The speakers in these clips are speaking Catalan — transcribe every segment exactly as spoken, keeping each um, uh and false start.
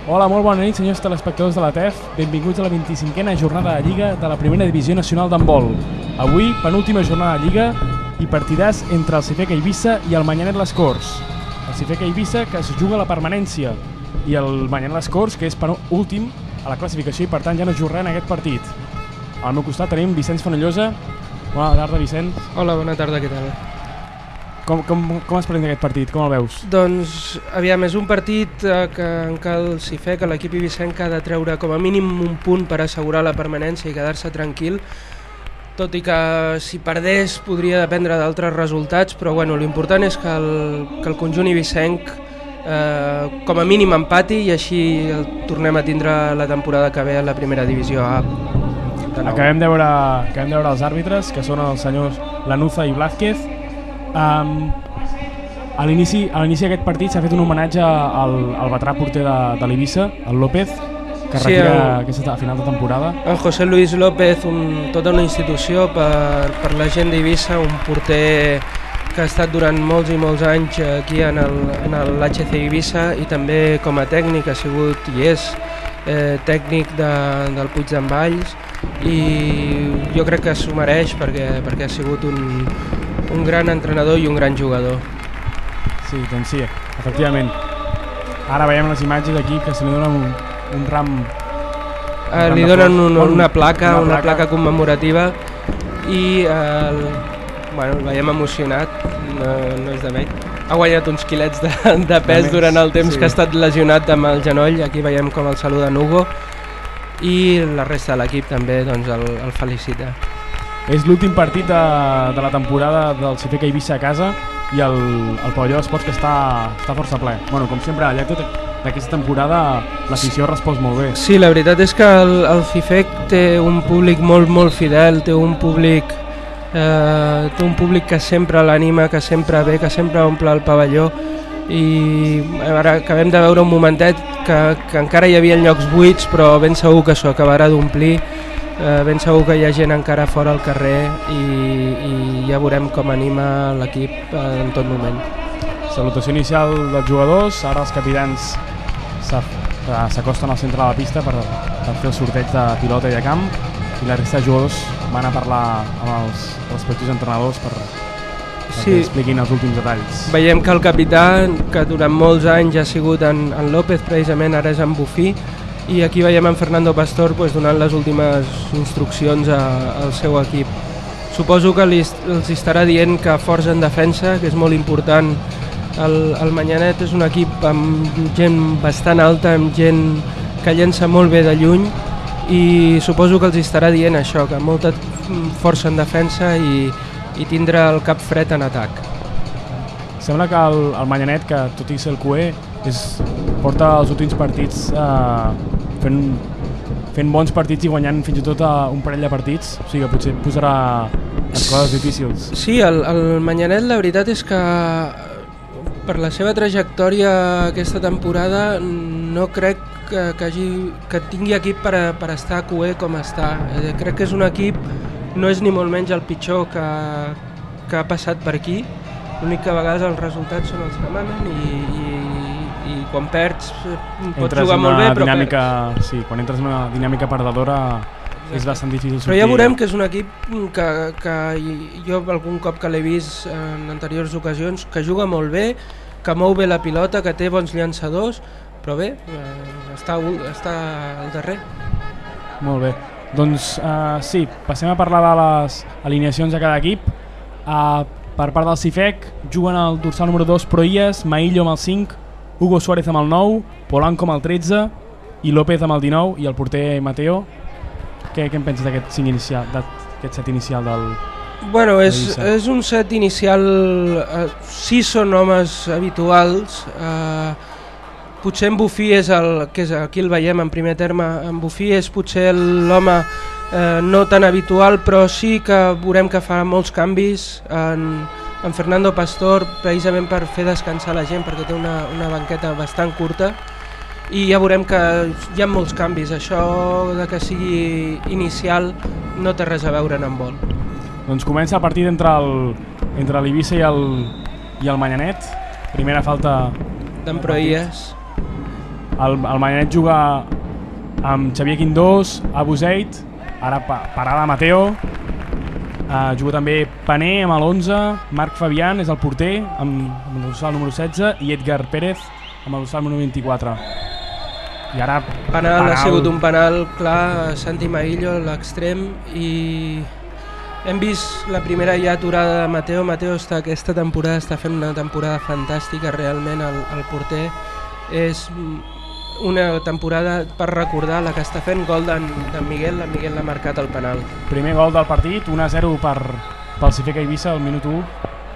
Hola, molt bona nit, senyors telespectadors de la T E F. Benvinguts a la vint-i-cinquena jornada de Lliga de la Primera Divisió Nacional d'Handbol. Avui, penúltima jornada de Lliga i partidàs entre el Cifec Eivissa i el Manyanet Les Corts. El Cifec Eivissa, que es juga a la permanència, i el Manyanet Les Corts, que és últim a la classificació i per tant ja no jugarà en aquest partit. Al meu costat tenim Vicenç Fenollosa. Bona tarda, Vicenç. Hola, bona tarda, què tal? Com, com, com has pres aquest partit? Com el veus? Doncs, aviam, és un partit eh, que en què el Cifec, l'equip eivissenc, ha de treure com a mínim un punt per assegurar la permanència i quedar-se tranquil, tot i que si perdés podria dependre d'altres resultats, però bueno, l'important és que el, que el conjunt eivissenc eh, com a mínim empati i així el tornem a tindre la temporada que ve a la primera divisió A. Acabem de veure, acabem de veure els àrbitres, que són els senyors Lanuza i Blázquez. Um, a l'inici d'aquest partit s'ha fet un homenatge al, al veterà porter de, de l'Eivissa, el López, que sí, retira el, aquesta final de temporada. El José Luis López, un, tota una institució per, per la gent d'Eivissa, un porter que ha estat durant molts i molts anys aquí en l'H C Eivissa i també com a tècnic ha sigut i és eh, tècnic de, del Puig d'en Valls, i jo crec que s'ho mereix perquè, perquè ha sigut un, un gran entrenador i un gran jugador. Sí, doncs sí, efectivament. Ara veiem les imatges aquí que se li dona un, un ram... Un eh, ram li donen un, una, placa, una, una placa commemorativa i el, bueno, el veiem emocionat, no, no és de menys. Ha guanyat uns quilets de, de pes de durant el temps sí. que ha estat lesionat amb el genoll. Aquí veiem com el saluden Hugo i la resta de l'equip també doncs, el, el felicita. És l'últim partit de, de la temporada del Cifec Eivissa a casa i el, el pavelló d'esports que està, està força ple. Bueno, com sempre, al llarg d'aquesta temporada l'afició ha respost molt bé. Sí, la veritat és que el, el Cifec té un públic molt, molt fidel, té un públic, eh, té un públic que sempre l'anima, que sempre ve, que sempre omple el pavelló, i ara acabem de veure un momentet que, que encara hi havia llocs buits, però ben segur que s'ho acabarà d'omplir. Eh, ben segur que hi ha gent encara fora al carrer i, i ja veurem com anima l'equip en tot moment. Salutació inicial dels jugadors, ara els capitans s'acosten al centre de la pista per, per fer el sorteig de pilota i de camp, i la resta de jugadors van a parlar amb els respectius entrenadors per, per sí. que expliquin els últims detalls. Veiem que el capità, que durant molts anys ha sigut en, en López, precisament ara és en Bufí, i aquí veiem en Fernando Pastor pues, donant les últimes instruccions a, al seu equip. Suposo que li, els estarà dient que força en defensa, que és molt important. El, el Manyanet és un equip amb gent bastant alta, amb gent que llença molt bé de lluny, i suposo que els estarà dient això, que molta força en defensa i, i tindrà el cap fred en atac. Sembla que el, el Manyanet, que tot i ser el cuer, és, porta els últims partits eh, fent, fent bons partits i guanyant fins i tot uh, un parell de partits, o sigui que potser posarà les coses difícils. Sí, el, el Manyanet la veritat és que per la seva trajectòria aquesta temporada no crec que, que, hagi, que tingui equip per, a, per estar Q E com està. Eh, crec que és un equip, no és ni molt menys el pitjor que, que ha passat per aquí. L'únic que a vegades els resultats són els que manen i, i, i quan perds pots entres jugar molt bé, però dinàmica, perds. Sí, quan entres en una dinàmica perdedora és bastant difícil sortir. Però ja veurem que és un equip que, que jo algun cop que l'he vist en anteriors ocasions, que juga molt bé, que mou bé la pilota, que té bons llançadors, però bé, està, està al darrer. Molt bé. Doncs uh, sí, passem a parlar de les alineacions de cada equip. Uh, Per part del Cifec, juguen el dorsal número dos Proillas, Maillo amb el cinc, Hugo Suárez amb el nou, Polanco amb el tretze i López amb el dinou i el porter Mateo. Què, què en penses d'aquest inicial, d'aquest set inicial del... Bueno, és, és un set inicial, eh, sí són homes habituals, eh, potser en Bufí és el, que és aquí el veiem en primer terme, en Bufí és potser l'home Eh, no tan habitual, però sí que veurem que fa molts canvis en, en Fernando Pastor, precisament per fer descansar la gent, perquè té una, una banqueta bastant curta, i ja veurem que hi ha molts canvis. Això de que sigui inicial no té res a veure en handbol. Doncs comença el partit entre el, entre l'Eivissa i el, i el Manyanet. Primera falta d'en Proillas. El, el Manyanet juga amb Xavier Quindós, Abu Zaid, ara pa, parada Mateo, uh, juga també Pané amb l'onze, Marc Fabián és el porter amb, amb el dorsal número setze i Edgar Pérez amb el dorsal número vint-i-quatre. I ara penal, penal, ha sigut un penal clar, Santi Maillo, l'extrem, i hem vist la primera ja aturada de Mateo. Mateo està, aquesta temporada està fent una temporada fantàstica, realment el, el porter és una temporada per recordar la que està fent. Gol d'en Miguel, en Miguel l'ha marcat el penal. Primer gol del partit, un a zero per, pel Cifeca Eivissa al minut u.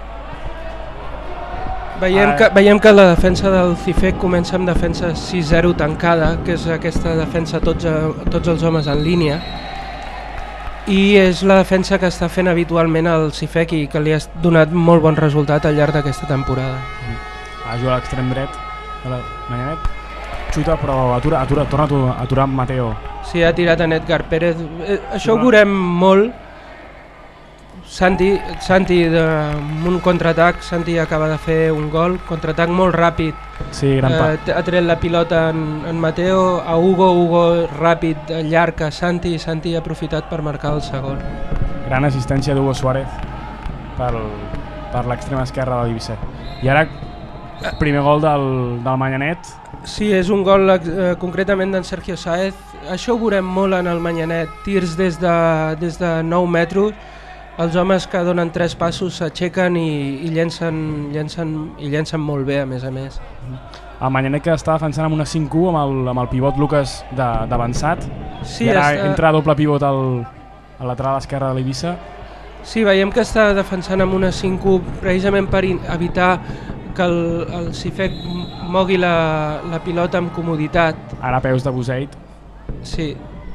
Veiem que, veiem que la defensa del Cifec comença amb defensa sis zero tancada, que és aquesta defensa tots, a, tots els homes en línia, i és la defensa que està fent habitualment el Cifec i que li ha donat molt bon resultat al llarg d'aquesta temporada. Ha jugat a l'extrem dret de la Manyanet, xuta però atura, atura, torna a aturar amb Mateo. Sí, ha tirat en Edgar Pérez, eh, això ho veurem molt. Santi, Santi de, amb un contraatac, Santi acaba de fer un gol, contraatac molt ràpid, sí, gran eh, ha tret la pilota en, en Mateo, a Hugo, Hugo ràpid, llarg a Santi, i Santi ha aprofitat per marcar el segon. Gran assistència d'Hugo Suárez per, per l'extrema esquerra de l'Eivissa. I ara, primer gol del, del Manyanet. Sí, és un gol eh, concretament d'en Sergio Sáez, això ho veurem molt en el Manyanet, tirs des de, des de nou metres, els homes que donen tres passos s'aixequen i, i, llencen, llencen, i llencen molt bé, a més a més. El Manyanet que està defensant amb una cinc u amb el, amb el pivot Lucas d'avançat. Sí, i ara està... entra doble pivot al, al lateral esquerre de l'Eivissa. Sí, veiem que està defensant amb una cinc u precisament per evitar que el, el Cifec mogui la, la pilota amb comoditat. Ara peus de Buseid. Sí.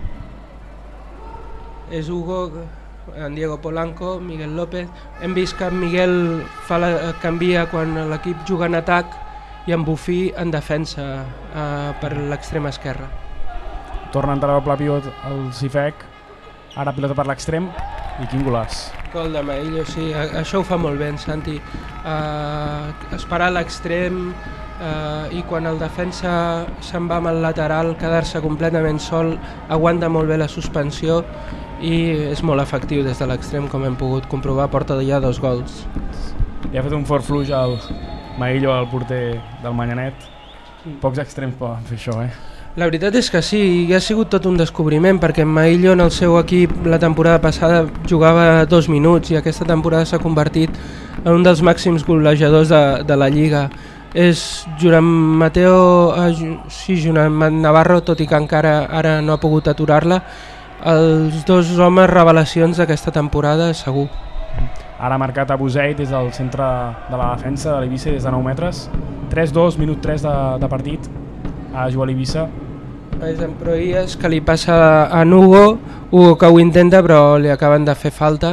És Hugo... en Diego Polanco, Miguel López. Hem vist que en Miguel fa la, canvia quan l'equip juga en atac i en Bufí en defensa eh, per l'extrema esquerra. Torna a entrar doble pivot el Cifec, ara pilota per l'extrem i quin golaç. Gol de Maillo, sí, això ho fa molt bé en Santi. Eh, esperar l'extrem eh, i quan el defensa se'n va amb el lateral, quedar-se completament sol, aguanta molt bé la suspensió i és molt efectiu des de l'extrem, com hem pogut comprovar, porta ja dos gols. I ha fet un fort fluix al Maillo, el porter del Manyanet. Pocs extrems poden fer això, eh? La veritat és que sí, i ha sigut tot un descobriment, perquè Maillo en el seu equip la temporada passada jugava dos minuts i aquesta temporada s'ha convertit en un dels màxims golejadors de, de la Lliga. És Joan Mateo, eh, sí, Joan Navarro, tot i que encara ara no ha pogut aturar-la, els dos homes revelacions d'aquesta temporada, segur. Ara ha marcat Abu Zaid des del centre de la defensa de l'Eivissa des de nou metres. tres dos, minut tres de, de partit. A jugar l'Eivissa. És en Proies, que li passa a Hugo, Hugo que ho intenta però li acaben de fer falta.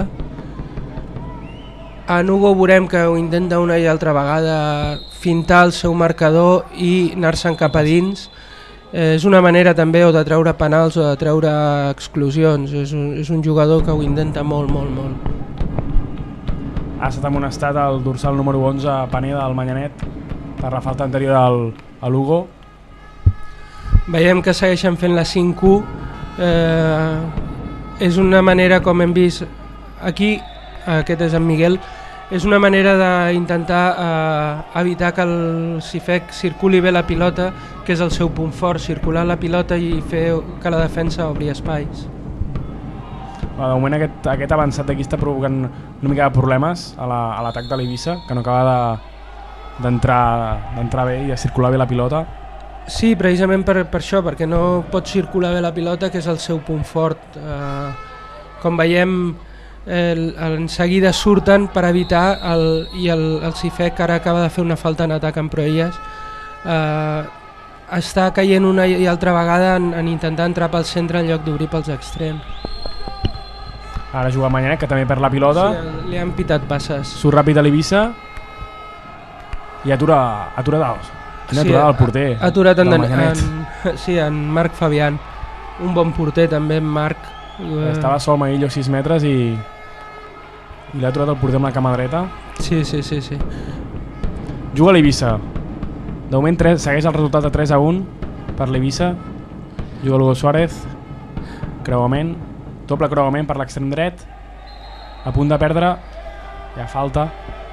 A Hugo veurem que ho intenta una i altra vegada fintar el seu marcador i anar-se'n cap a dins. És una manera també o de treure penals o de treure exclusions. És un, és un jugador que ho intenta molt, molt, molt. Ha estat amonestat el dorsal número onze, Pané del Manyanet, per la falta anterior al, a l'Hugo. Veiem que segueixen fent la cinc u. Eh, és una manera, com hem vist aquí, aquest és en Miguel, és una manera d'intentar eh, evitar que el Cifec circuli bé la pilota, que és el seu punt fort, circular la pilota i fer que la defensa obri espais. De moment aquest, aquest avançat d'aquí està provocant una mica de problemes a l'atac la, de l'Eivissa, que no acaba d'entrar de, bé i de circular bé la pilota. Sí, precisament per, per això, perquè no pot circular bé la pilota, que és el seu punt fort. Eh, com veiem, el, en seguida surten per evitar el, i el, el Cifec ara acaba de fer una falta en atac en Proies. Eh, està caient una i altra vegada en, en intentar entrar pel centre en lloc d'obrir pels extrems. Ara juga Manyanet, que també perd la pilota. Sí, li han pitat passes. Surt ràpid a l'Eivissa i atura, atura daus. Quina sí, aturada al porter. Ha aturat en, en, en, sí, en Marc Fabián. Un bon porter també, en Marc. Estava sol Maillo sis metres i, i l'ha aturat el porter amb la cama dreta. Sí, sí, sí, sí. Juga a l'Eivissa. De moment tres, segueix el resultat de tres a un. per l'Eivissa, juga Hugo Suárez, creuament, doble creuament per l'extrem dret, a punt de perdre, hi ha falta.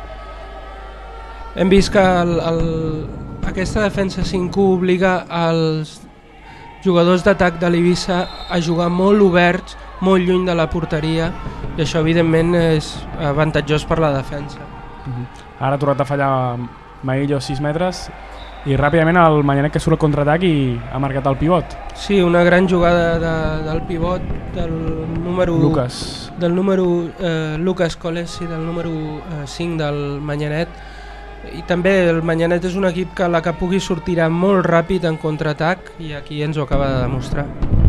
Hem vist que el, el, aquesta defensa cinc u obliga als jugadors d'atac de l'Eivissa a jugar molt oberts, molt lluny de la porteria, i això evidentment és avantatjós per la defensa. Uh-huh. Ara ha tornat a fallar Maillo sis metres i ràpidament el Manyanet que surt al contraatac i ha marcat el pivot. Sí, una gran jugada de, del pivot del número Lucas, del número eh, Lucas Colesi, del número eh, cinc del Manyanet. I també el Manyanet és un equip que la que pugui sortirà molt ràpid en contraatac, i aquí ens ho acaba de demostrar.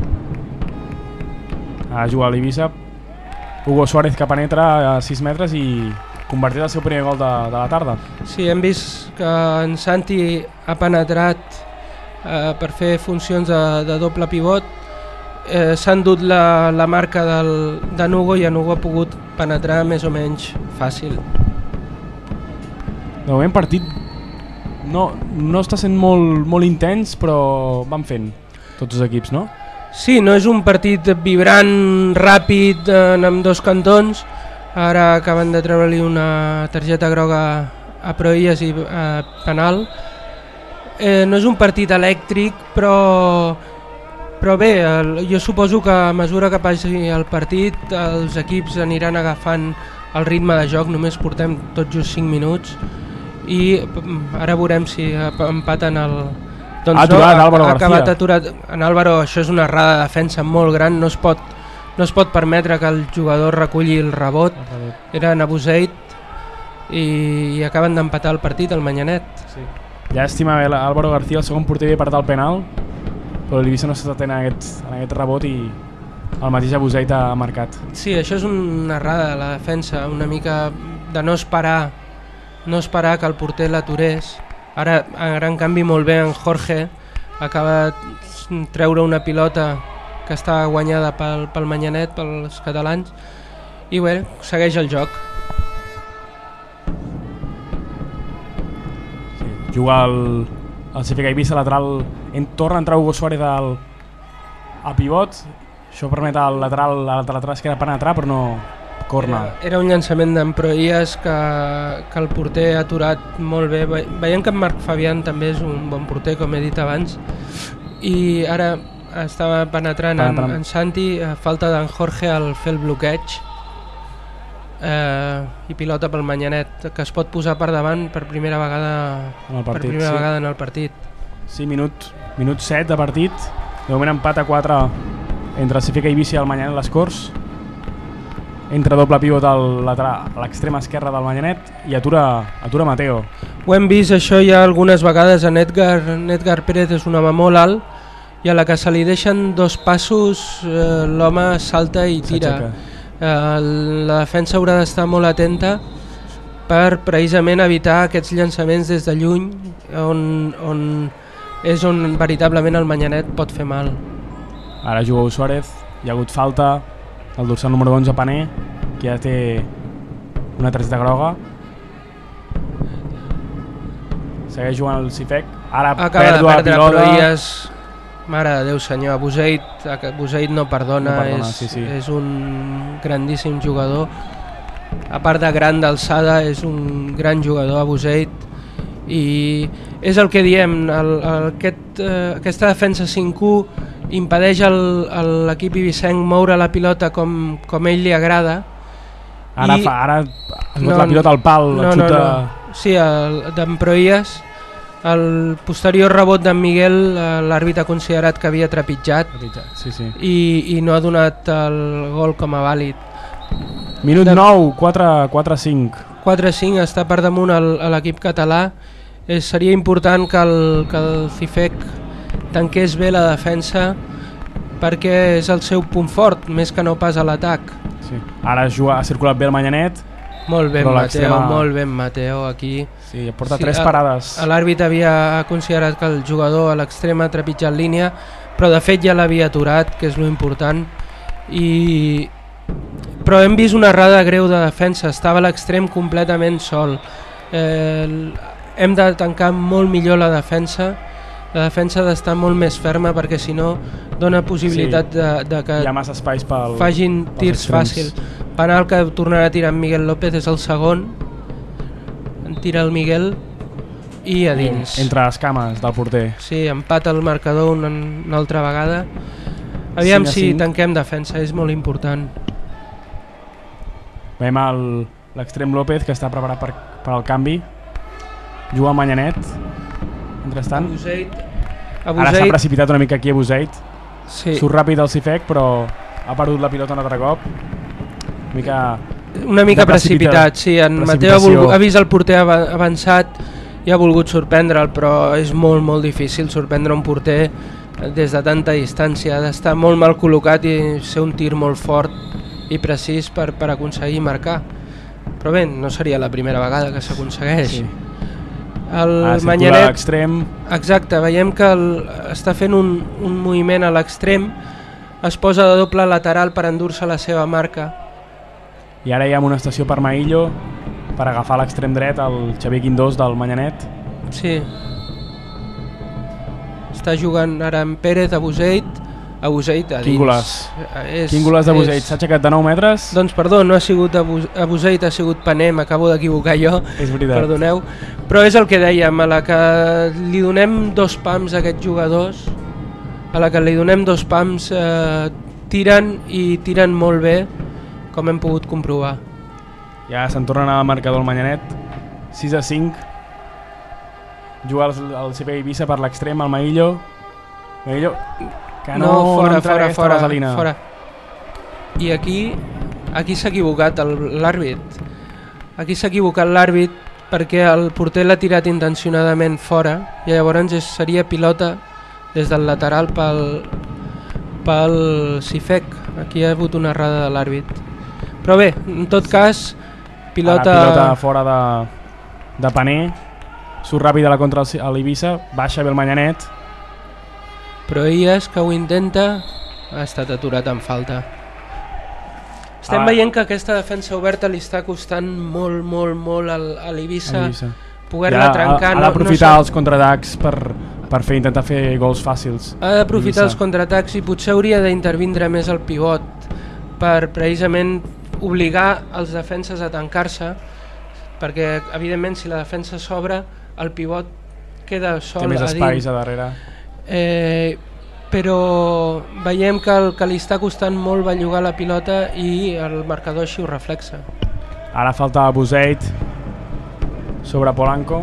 Ha jugat l'Eivissa, Hugo Suárez que penetra a sis metres i convertit el seu primer gol de, de la tarda. Sí, hem vist que en Santi ha penetrat eh, per fer funcions de, de doble pivot, eh, s'ha endut la, la marca del, de Nugo i en Hugo ha pogut penetrar més o menys fàcil. De moment partit no, no està sent molt, molt intens, però van fent tots els equips, no? Sí, no és un partit vibrant, ràpid, en amb dos cantons. Ara acaben de treure-li una targeta groga a Proillas i eh, penal. Eh, no és un partit elèctric, però, però bé, el, jo suposo que a mesura que passi el partit els equips aniran agafant el ritme de joc. Només portem tot just cinc minuts i ara veurem si empaten el... Doncs ha aturat no, Álvaro ha acabat García. aturat. En Álvaro, això és una errada de defensa molt gran, no es pot, no es pot permetre que el jugador reculli el rebot. Era Nabuseit i, i acaben d'empatar el partit, el Manyanet. Sí. Llàstima, Álvaro García, el segon porter, havia partit el penal, però l'Eivissa no s'ha atent en aquest, en aquest rebot i el mateix Abuseit ha marcat. Sí, això és una errada de la defensa, una mica de no esperar, no esperar que el porter l'aturés. Ara, ara en canvi molt bé en Jorge acaba de treure una pilota que està guanyada pel, pel Manyanet, pels catalans, i bé, segueix el joc. Sí, juga el, el C F K Eivissa lateral, en, torna a entrar Hugo Suárez al, al pivot, això permet al lateral, a la lateral esquerra penetrar, però no corna. Era, era un llançament d'en Proillas que, que el porter ha aturat molt bé. Veiem que en Marc Fabián també és un bon porter, com he dit abans, i ara estava penetrant, penetrant. En, en Santi, a falta d'en Jorge al fer el bloqueig, eh, i pilota pel Manyanet, que es pot posar per davant per primera vegada en el partit, per primera sí. vegada en el partit. Sí, minut, minut set de partit, de moment empat a quatre entre el C F K Eivissa i el Manyanet les Corts. Entra doble pivot al lateral, a l'extrema esquerra del Manyanet i atura, atura Mateo. Ho hem vist això ja algunes vegades en Edgar. En Edgar Pérez és un home molt alt i a la que se li deixen dos passos eh, l'home salta i tira. Eh, la defensa haurà d'estar molt atenta per precisament evitar aquests llançaments des de lluny, on, on és on veritablement el Manyanet pot fer mal. Ara juga Suárez, hi ha hagut falta, el dorsal número onze Pané, que ja té una targeta groga. Segueix jugant el C F E C, ara acaba pèrdua de perdre pilota. Proillas. Mare de Déu senyor, Abuseit, Abuseit no perdona, no perdona és, sí, sí. és un grandíssim jugador. A part de gran d'alçada, és un gran jugador Abuseit, i és el que diem, el, el, aquest, eh, aquesta defensa cinc u impedeix a l'equip eivissenc moure la pilota com, com ell li agrada. Ara, I... fa, ara es no, bota la pilota al pal, no, el xuta... no, no. Sí, d'en Proillas, el posterior rebot d'en Miguel, l'àrbitre ha considerat que havia trepitjat, sí, sí. I, i no ha donat el gol com a vàlid. Minut de... nou, quatre cinc. quatre cinc, està per damunt l'equip català. Eh, seria important que el, que el C F E C tanqués bé la defensa, perquè és el seu punt fort, més que no pas a l'atac. Sí. Ara juga, ha circulat bé el Manyanet. Molt ben Mateo, molt ben Mateo aquí. Sí, porta sí, tres parades. L'àrbitre havia considerat que el jugador a l'extrem ha trepitjat línia, però de fet ja l'havia aturat, que és lo important. I... Però hem vist una errada greu de defensa, estava a l'extrem completament sol. Eh, hem de tancar molt millor la defensa la defensa ha d'estar molt més ferma perquè si no dona possibilitat sí, de, de que hi ha massa espais pel, facin tirs fàcils. Penal que tornarà a tirar en Miguel López, és el segon, en tira el Miguel i a dins. Entre les cames del porter. Sí, empata el marcador una, una altra vegada. Aviam si tanquem defensa, és molt important. Veiem l'extrem López que està preparat per, per al canvi. Juga el Manyanet. Mentrestant. Ara s'ha precipitat una mica aquí a Buseit. Sí. Surt ràpid el Cifec, però ha perdut la pilota un altre cop. Una mica, una mica precipitat, sí. En Mateo ha, volgut, ha vist el porter avançat i ha volgut sorprendre'l, però és molt, molt difícil sorprendre un porter des de tanta distància. Ha d'estar molt mal col·locat i ser un tir molt fort i precís per, per aconseguir marcar. Però bé, no seria la primera vegada que s'aconsegueix. Sí. El ah, Manyanet, a l'extrem. Exacte, veiem que el, està fent un, un moviment a l'extrem, es posa de doble lateral per endur-se la seva marca. I ara hi ha una estació per Maillo per agafar l'extrem dret el Xavier Quindós del Manyanet. Sí. Està jugant ara en Pérez a Buseit, a Buseit a dins. Quíngoles. Quíngoles de Buseit, s'ha aixecat de nou metres. Doncs perdó, no ha sigut a, Bus a Buseit, ha sigut Paner, m'acabo d'equivocar jo. És veritat. Perdoneu. Però és el que dèiem, a la que li donem dos pams a aquests jugadors, a la que li donem dos pams, eh, tiren i tiren molt bé, com hem pogut comprovar. Ja se'n torna a anar al marcador el Manyanet, sis a cinc. Juga el, el C P Eivissa per l'extrem, el Maillo. Maillo... Que no, no fora, no fora, fora, vaselina. fora. I aquí aquí s'ha equivocat l'àrbit. Aquí s'ha equivocat l'àrbit perquè el porter l'ha tirat intencionadament fora i llavors seria pilota des del lateral pel, pel Cifec. Aquí hi ha hagut una errada de l'àrbit. Però bé, en tot cas, pilota... Ara, pilota fora de, de Paner. Surt ràpid a la contra a l'Eivissa, baixa bé el Manyanet. Però Ias, que ho intenta, ha estat aturat en falta. Estem ah. veient que aquesta defensa oberta li està costant molt, molt, molt a l'Eivissa poder-la ja, trencar. Ha, ha d'aprofitar no, no els contraatacs per, per fer, intentar fer gols fàcils. Ha d'aprofitar els contraatacs i potser hauria d'intervindre més el pivot per precisament obligar els defenses a tancar-se, perquè evidentment si la defensa s'obre el pivot queda sol a dins. Té més espais a darrere. Eh, però veiem que, el, que li està costant molt bellugar la pilota i el marcador així ho reflexa. Ara falta Buseit sobre Polanco.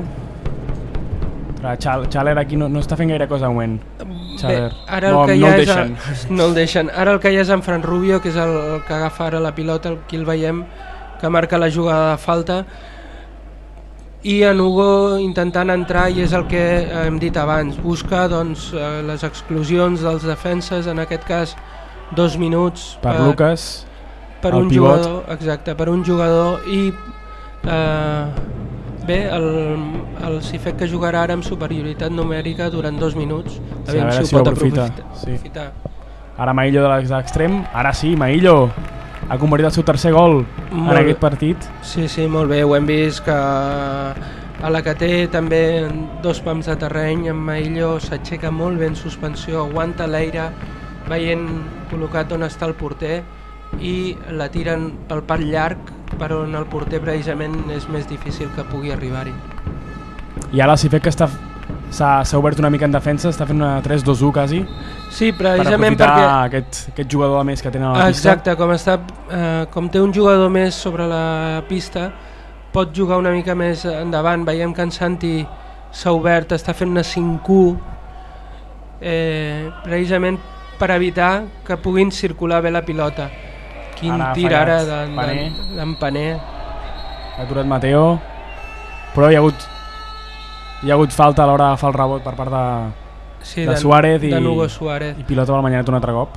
Xaler aquí no, no està fent gaire cosa de moment. Bé, ara el no, que no, el deixen. És, no el deixen. Ara el que hi ha és en Fran Rubio, que és el, el que agafa ara la pilota, aquí el veiem que marca la jugada de falta, i en Hugo intentant entrar, i és el que hem dit abans, busca doncs, les exclusions dels defenses, en aquest cas dos minuts per, per Lucas, per un pivot. jugador, exacte, per un jugador, i eh, bé, el, el Cifec que jugarà ara amb superioritat numèrica durant dos minuts, sí, a veure si, si ho pot aprofita. aprofitar. Sí. Ara Maillo de l'extrem, ara sí, Maillo ha convertit el seu tercer gol molt en aquest partit. Sí, sí, molt bé, ho hem vist que a la que té també dos pams de terreny, en Maillo s'aixeca molt bé en suspensió, aguanta l'aire veient col·locat on està el porter i la tiren pel part llarg per on el porter precisament és més difícil que pugui arribar-hi. I ara el Cifec que està s'ha obert una mica en defensa, està fent una tres dos u quasi. Sí, precisament per perquè... aquest, aquest jugador a més que tenen a la pista. Exacte, com, està, eh, com té un jugador més sobre la pista, pot jugar una mica més endavant. Veiem que en Santi s'ha obert, està fent una cinc u, eh, precisament per evitar que puguin circular bé la pilota. Quin ara tir ara d'en Paner. Ha aturat Mateo, però hi ha hagut... Hi ha hagut falta a l'hora d'agafar el rebot per part de, sí, de Suárez, i, Suárez i pilota del Manyanet un altre cop.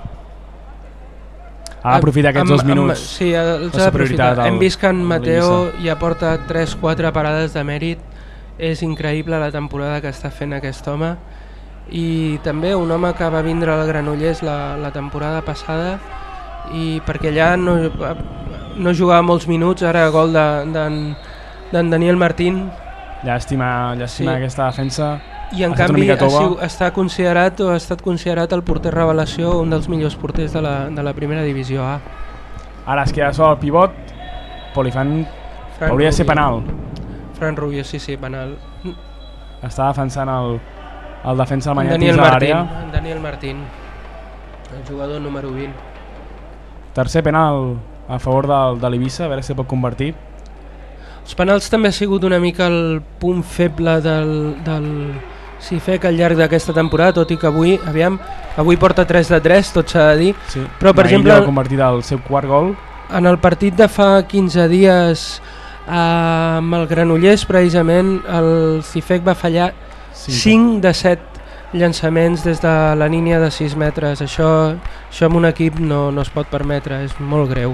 Ha d'aprofitar aquests dos minuts. Sí, els ha d'aprofitar. Hem vist que en Mateo ja porta tres quatre parades de mèrit. És increïble la temporada que està fent aquest home. I també un home que va vindre al Granollers la, la temporada passada, i perquè allà no, no jugava molts minuts, ara gol d'en de, de, Daniel Martín. Llàstima, llàstima sí. Aquesta defensa. I en canvi ha sigut, està considerat o ha estat considerat el porter revelació, un dels millors porters de la, de la primera divisió A. Ara es queda sol el pivot, Polifant hauria de ser penal. Fran Rubio, sí, sí, penal. Està defensant el, el defensa del Manyanet dins de l'àrea. Daniel Martín, el jugador número vint. Tercer penal a favor del, de l'Eivissa, a veure si pot convertir. Els penals també ha sigut una mica el punt feble del, del Cifec al llarg d'aquesta temporada, tot i que avui, aviam, avui porta tres de tres, tot s'ha de dir. Sí, però per exemple, ha convertit el seu quart gol. En el partit de fa quinze dies eh, amb el Granollers, precisament, el Cifec va fallar sí, cinc de set llançaments des de la línia de sis metres. Això, això en un equip no, no es pot permetre, és molt greu.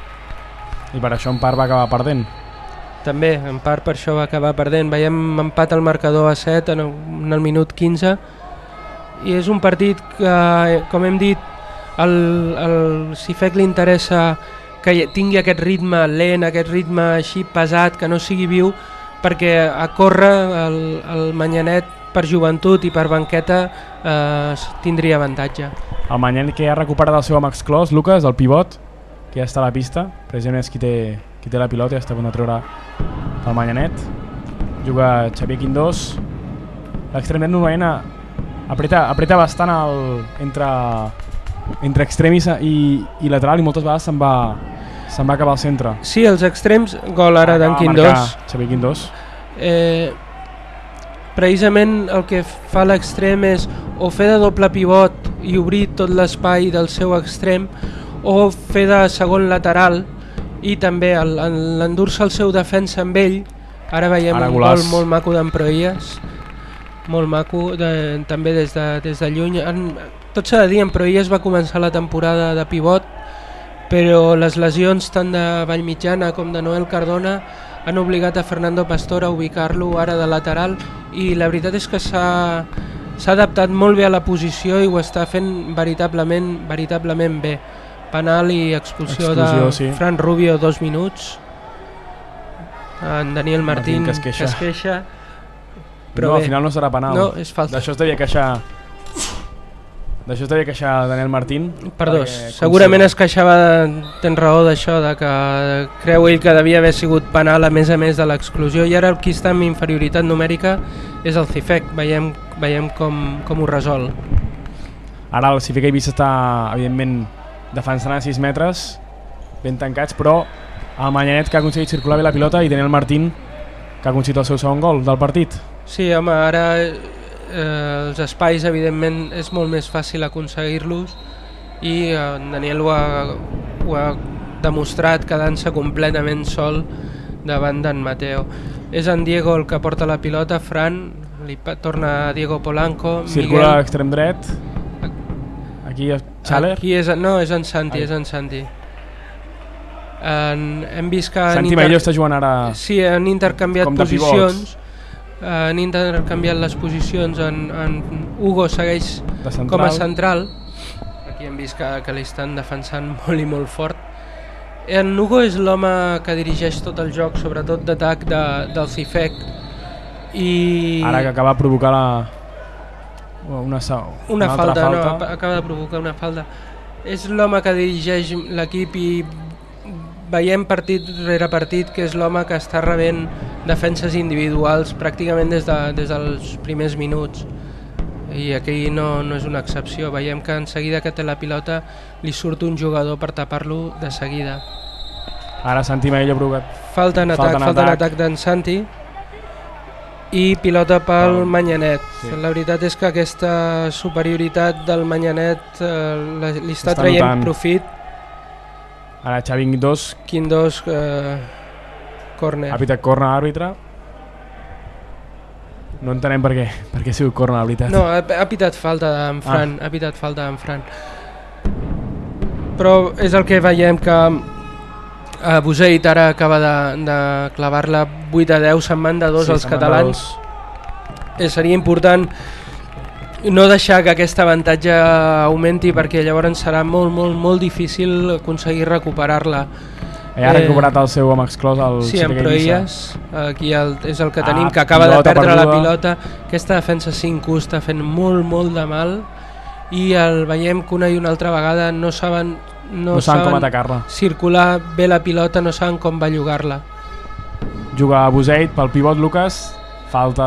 I per això en part va acabar perdent. També, en part per això va acabar perdent. Veiem empat al marcador a set en el, en el minut quinze i és un partit que, com hem dit, el, el Cifec li interessa que tingui aquest ritme lent, aquest ritme així pesat, que no sigui viu, perquè a córrer el, el Manyanet per joventut i per banqueta eh, tindria avantatge. El Manyanet que ha recuperat el seu home exclòs, Lucas, el pivot, que ja està a la pista, precisament és qui té, qui té la pilota i està a punt de treure el Manyanet. Juga Xavier Quindós. L'extrem dret normalment apreta, apreta bastant el, entre, entre extremis i, i lateral i moltes vegades se'n va, se'n va acabar al centre. Sí, els extrems, gol ara d'en Quindós. Xavier Quindós. Eh, precisament el que fa l'extrem és o fer de doble pivot i obrir tot l'espai del seu extrem, o fer de segon lateral i també l'endur-se el seu defensa amb ell. Ara veiem ara un gol molt maco d'en Proies, molt maco, de, també des de, des de lluny. En, tot s'ha de dir, en Proies va començar la temporada de pivot, però les lesions tant de Vallmitjana com de Noel Cardona han obligat a Fernando Pastor a ubicar-lo ara de lateral, i la veritat és que s'ha s'ha adaptat molt bé a la posició i ho està fent veritablement, veritablement bé. Penal i expulsió, expulsió de sí. Fran Rubio, dos minuts. En Daniel Martín, Martín que es queixa, que es queixa però no, bé. Al final no serà penal. No, és falta. D'això es devia queixar D'això es devia queixar Daniel Martín. Perdó, segurament es queixava, tens raó d'això, de que creu ell que devia haver sigut penal a més a més de l'exclusió, i ara el qui està amb inferioritat numèrica és el Cifec. Veiem, veiem com, com ho resol. Ara el Cifec Eivissa està, evidentment, defensant a sis metres, ben tancats, però el Manyanet que ha aconseguit circular bé la pilota i Daniel Martín que ha aconseguit el seu segon gol del partit. Sí, home, ara eh, els espais evidentment és molt més fàcil aconseguir-los i eh, Daniel ho ha, ho ha demostrat quedant-se completament sol davant d'en Mateo. És en Diego el que porta la pilota, Fran, li torna a Diego Polanco, circula a l'extrem dret. Aquí és Xaler? Aquí és, no, és en Santi, Ai. és en Santi. En, hem vist que... Santi inter... Mailló està jugant ara... Sí, han intercanviat posicions. Han intercanviat les posicions. En, en Hugo segueix com a central. Aquí hem vist que, que li estan defensant molt i molt fort. En Hugo és l'home que dirigeix tot el joc, sobretot d'atac de, del Cifec. I... Ara que acaba de provocar la... Una, una, una falta, falta. No, acaba de provocar una falta. És l'home que dirigeix l'equip i veiem partit rere partit que és l'home que està rebent defenses individuals pràcticament des, de, des dels primers minuts, i aquí no, no és una excepció. Veiem que en seguida que té la pilota li surt un jugador per tapar-lo de seguida. Ara Santi Mailló provocat. Falta en atac, falta en atac d'en Santi i pilota pel oh. Manyanet. Sí. La veritat és que aquesta superioritat del Manyanet eh, li està, està traient notant. Profit. Ara Xavi Quindós. Quindós, eh, córner. Ha pitat córner àrbitre. No entenem per què, per què ha sigut córner, la veritat. No, ha, ha pitat falta d'en Fran, ah. ha pitat falta d'en Fran. Però és el que veiem que Uh, Buseit ara acaba de, de clavar-la vuit a deu, se'n van de dos sí, els catalans. Eh, seria important no deixar que aquest avantatge augmenti, perquè llavors serà molt, molt, molt difícil aconseguir recuperar-la. ha recuperat el seu home exclòs al sí, C F en K Proies, aquí el, és el que ah, tenim, que acaba de perdre perduda. la pilota. Aquesta defensa cinc u està fent molt, molt de mal i el veiem que una i una altra vegada no saben, no no saben com saben atacar-la. circular bé la pilota, no saben com bellugar-la. Juga a Buseit pel pivot Lucas, falta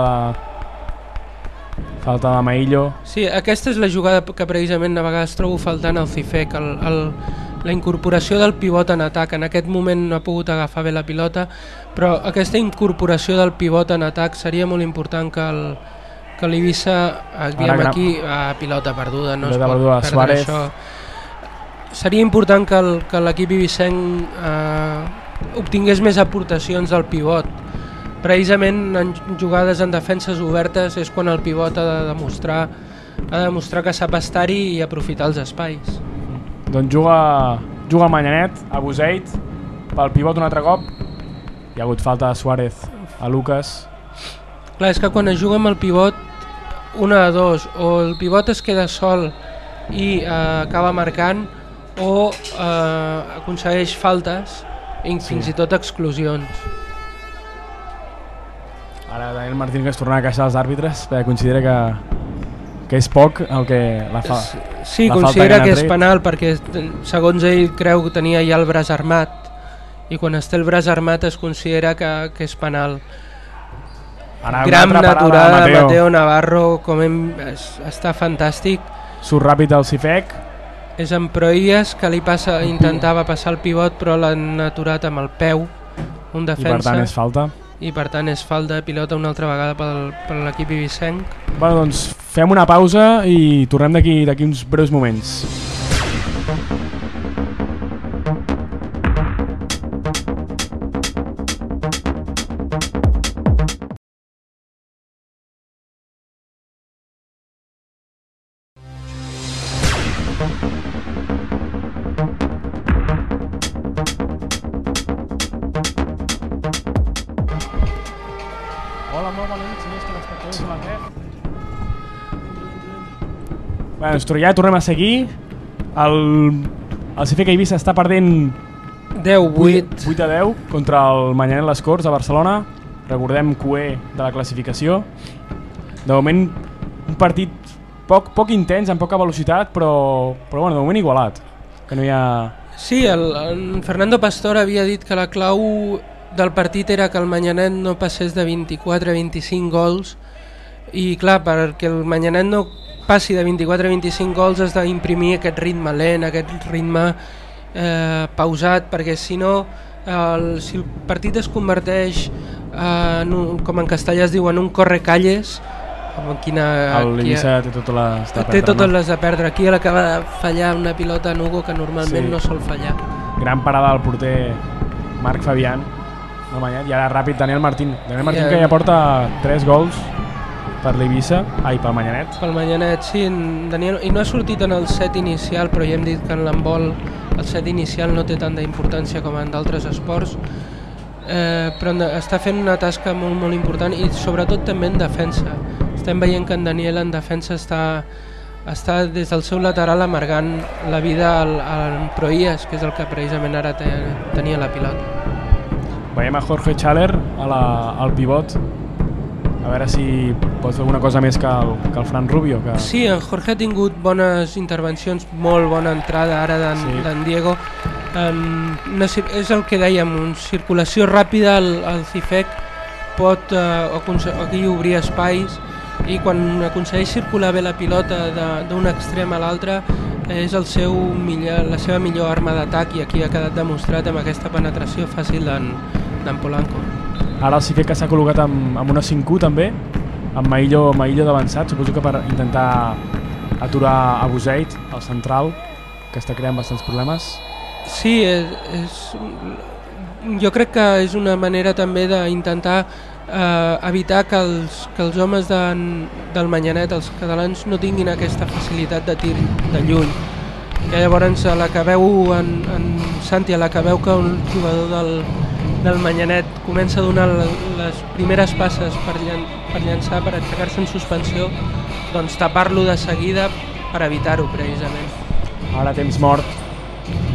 falta de Maillo. Sí, aquesta és la jugada que precisament a vegades trobo faltant al Cifec, el, el, la incorporació del pivot en atac. En aquest moment no ha pogut agafar bé la pilota, però aquesta incorporació del pivot en atac seria molt important que el que l'Eivissa, aquí, a pilota perduda, no es pot perduda, perdre Suárez. això. Seria important que el, que l'equip eivissenc eh, obtingués més aportacions del pivot. Precisament en jugades en defenses obertes és quan el pivot ha de demostrar, ha de demostrar que sap estar-hi i aprofitar els espais. Doncs juga, juga el Manyanet a Buseit pel pivot un altre cop. Hi ha hagut falta de Suárez a Lucas. Clar, és que quan es juga amb el pivot una de dos, o el pivot es queda sol i eh, acaba marcant, o eh, aconsegueix faltes i fins sí. i tot exclusions. Ara Daniel Martínez es torna a queixar als àrbitres perquè considera que, que és poc el que la fa. Sí, la considera que, que és penal perquè segons ell creu que tenia ja el braç armat i quan es té el braç armat es considera que, que és penal. Ara gran naturada de Mateo. Mateo Navarro, com hem, es, està fantàstic. Surt ràpid al Cifec. És en Proies que li passa, intentava passar el pivot però l'han aturat amb el peu, un defensa. I per tant és falta. I per tant és falta de pilota una altra vegada pel, per l'equip eivissenc. Bueno, doncs fem una pausa i tornem d'aquí d'aquí uns breus moments. Hola, molt bona nit, senyors telespectadors de la T E F. Bé, doncs ja tornem a seguir. El, el C F K Eivissa està perdent deu vuit vuit a deu contra el Manyanet Les Corts a Barcelona. Recordem Q E de la classificació. De moment un partit poc, poc intens, amb poca velocitat, però, però bueno, de moment igualat. Que no hi ha... Sí, el, el Fernando Pastor havia dit que la clau del partit era que el Manyanet no passés de vint-i-quatre a vint-i-cinc gols i clar, perquè el Manyanet no passi de vint-i-quatre a vint-i-cinc gols has d'imprimir aquest ritme lent, aquest ritme eh, pausat, perquè si no el, si el partit es converteix eh, en un, com en castellà es diu, en un correcalles, quina, l'Eivissa té totes les de perdre, té totes no? les de perdre. Aquí l'acaba de fallar una pilota a Nugo que normalment sí. no sol fallar. Gran parada del porter Marc Fabián no Manyanet, i ara ràpid Daniel Martín Daniel Martín yeah. que ja porta tres gols per l'Eivissa, ai pel Manyanet pel Manyanet, sí, Daniel, i no ha sortit en el set inicial, però ja hem dit que en l'handbol el set inicial no té tanta importància com en d'altres esports, eh, però està fent una tasca molt, molt important i sobretot també en defensa. Estem veient que en Daniel en defensa està, està des del seu lateral amargant la vida al, al Proies, que és el que precisament ara te, tenia la pilota. Veiem a Jorge Chaler a la, al pivot, a veure si pot fer alguna cosa més que el, que el Fran Rubio. Que... Sí, en Jorge ha tingut bones intervencions, molt bona entrada ara d'en sí. Diego. Um, una, és el que dèiem, una circulació ràpida al, al Cifec pot uh, aquí obrir espais i quan aconsegueix circular bé la pilota d'un extrem a l'altre és el seu millor, la seva millor arma d'atac i aquí ha quedat demostrat amb aquesta penetració fàcil d'en Polanco. Ara el Cifec s'ha col·locat amb, amb una cinc u també, amb Maillo, Maillo d'avançat, suposo que per intentar aturar a Buseit, el central, que està creant bastants problemes. Sí, és, és, jo crec que és una manera també d'intentar eh, evitar que els, que els homes de, del Manyanet, els catalans, no tinguin aquesta facilitat de tir de lluny. I llavors a la que veu en, en Santi, a la que veu que un jugador del, del Manyanet comença a donar les primeres passes per, llan, per llançar, per aixecar-se en suspensió, doncs tapar-lo de seguida per evitar-ho precisament. Ara temps mort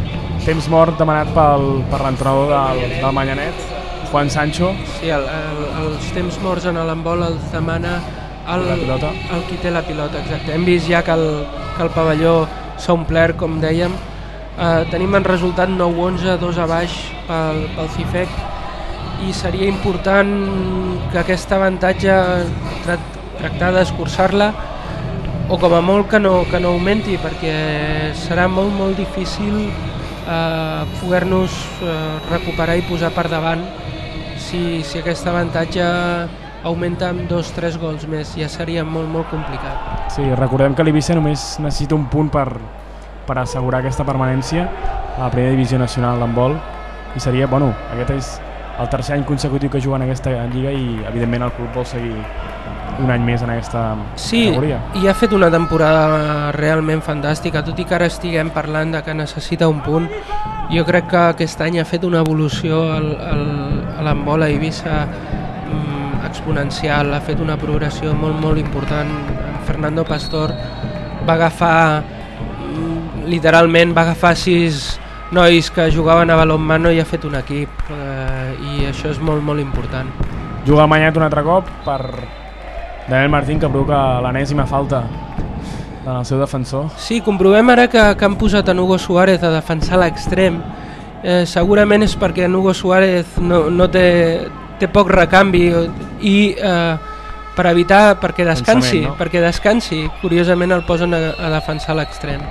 temps mort demanat pel, per l'entrenador del, del Manyanet, Juan Sancho. Sí, el, el, els temps morts en l'handbol els demana el, el qui té la pilota, exacte. Hem vist ja que el, que el pavelló s'ha omplert, com dèiem. Uh, tenim en resultat nou onze, dos a baix pel, pel Cifec, i seria important que aquest avantatge tra tractar d'escurçar-la, o com a molt que no, que no augmenti, perquè serà molt molt difícil uh, poder-nos uh, recuperar i posar per davant si, si aquest avantatge augmenta amb dos o tres gols més. Ja seria molt molt complicat. Sí, recordem que l'Eivissa només necessita un punt per per assegurar aquesta permanència a la primera divisió nacional d'handbol, i seria, bueno, aquest és el tercer any consecutiu que juga en aquesta lliga i evidentment el club vol seguir un any més en aquesta sí, categoria. Sí, i ha fet una temporada realment fantàstica, tot i que ara estiguem parlant de que necessita un punt. Jo crec que aquest any ha fet una evolució al, al, a l'handbol a Eivissa mm, exponencial, ha fet una progressió molt molt important. Fernando Pastor va agafar literalment va agafar sis nois que jugaven a balonmano i ha fet un equip, eh, i això és molt molt important. Juga Manyanet un altre cop per Daniel Martín, que provoca l'enèsima falta en el seu defensor. Sí, comprovem ara que, que han posat en Hugo Suárez a defensar l'extrem. Eh, segurament és perquè en Hugo Suárez no, no té, té poc recanvi i eh, per evitar perquè descansi, no? perquè descansi, curiosament el posen a, a defensar l'extrem.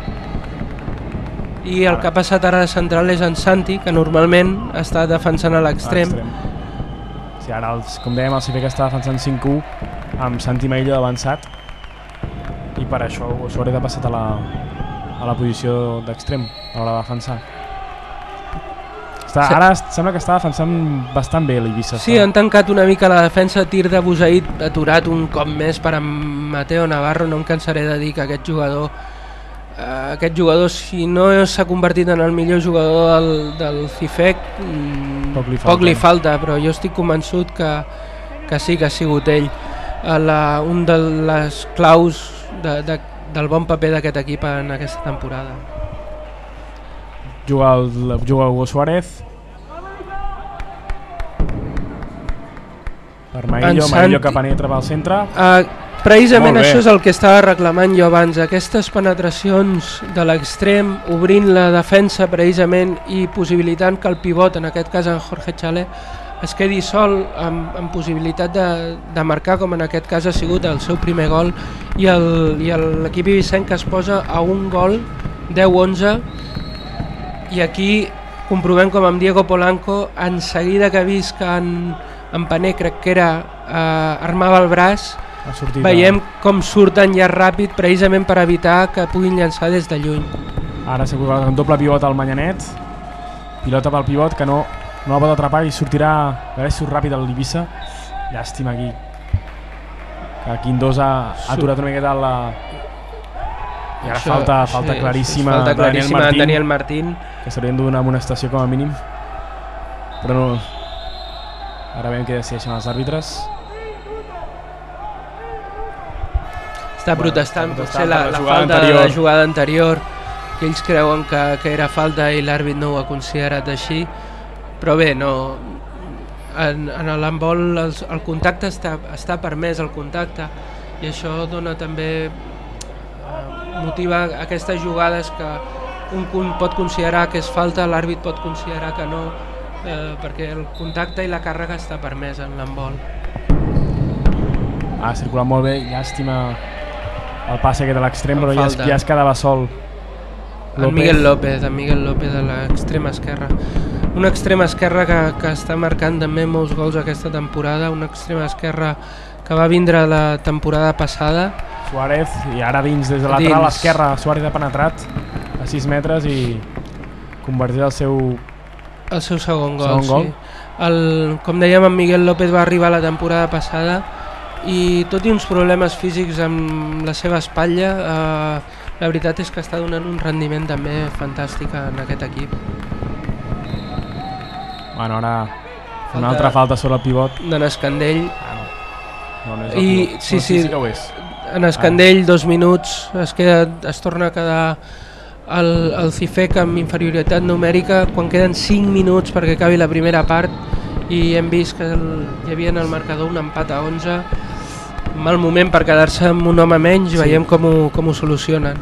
I el que ha passat ara de central és en Santi, que normalment està defensant a l'extrem. Sí, ara, els, com dèiem, el Cifec està defensant cinc u amb Santi Maillo d'avançat, i per això Suárez ha passat a la, a la posició d'extrem a l'hora de defensar. Està, ara sembla que està defensant bastant bé l'Eivissa. Sí, han tancat una mica la defensa. Tir de Busaït aturat un cop més per en Mateo Navarro. No em cansaré de dir que aquest jugador Uh, aquest jugador, si no s'ha convertit en el millor jugador del, del Cifec, mm, poc, li poc li falta, però jo estic convençut que, que sí que ha sigut ell uh, la, un de les claus de, de, del bon paper d'aquest equip en aquesta temporada. Juga, el, juga Hugo Suárez per Maillo, Maillo que penetra pel centre. Uh, Precisament això és el que estava reclamant jo abans, aquestes penetracions de l'extrem, obrint la defensa precisament i possibilitant que el pivot, en aquest cas en Jorge Chalé, es quedi sol amb, amb possibilitat de, de marcar, com en aquest cas ha sigut el seu primer gol, i l'equip eivissenc es posa a un gol, deu onze, i aquí comprovem com amb Diego Polanco, en seguida que ha vist que en, en Pané, crec que era, eh, armava el braç, veiem com surten ja ràpid precisament per evitar que puguin llançar des de lluny. Ara s'ha col·locat un doble pivot al Manyanet, pilota pel pivot que no, no la pot atrapar i sortirà, a veure si surt ràpid a l'Eivissa. Llàstima aquí que Quindós ha, ha aturat una miqueta la... i ara això, falta, falta sí, claríssima, falta claríssima Daniel Martín, Daniel Martín, que s'haurien d'una amonestació com a mínim, però no. Ara veiem què decideixen els àrbitres. Està protestant, bueno, potser la, la, la falta anterior. de la jugada anterior, que ells creuen que, que era falta i l'àrbit no ho ha considerat així, però bé, no, en, en l'handbol el, el contacte està, està permès, el contacte, i això dona també, eh, motiva aquestes jugades que un pot considerar que és falta, l'àrbit pot considerar que no, eh, perquè el contacte i la càrrega està permès en l'handbol. Ha circulat molt bé, llàstima el passe aquest a l'extrem, però ja es, ja es quedava sol López. En Miguel López, en Miguel López de l'extrema esquerra, una extrema esquerra que, que està marcant també molts gols aquesta temporada, una extrema esquerra que va vindre la temporada passada. Suárez, i ara dins des de lateral a l'esquerra, Suárez ha penetrat a sis metres i convertit el seu el seu segon gol, segon gol. Sí. El, com dèiem, en Miguel López va arribar la temporada passada i tot i uns problemes físics amb la seva espatlla, eh, la veritat és que està donant un rendiment també fantàstic en aquest equip. Bueno, ara falta una altra falta sobre el pivot d'en Escandell. Ah, no. No, no és el I, pivot. sí, no, sí, sí que ho és. En Escandell, ah. dos minuts, es, queda, es torna a quedar el, el Cifec amb inferioritat numèrica quan queden cinc minuts perquè acabi la primera part i hem vist que el, hi havia en el marcador un empat a onze. Mal moment per quedar-se amb un home menys, sí. Veiem com ho, com ho solucionen.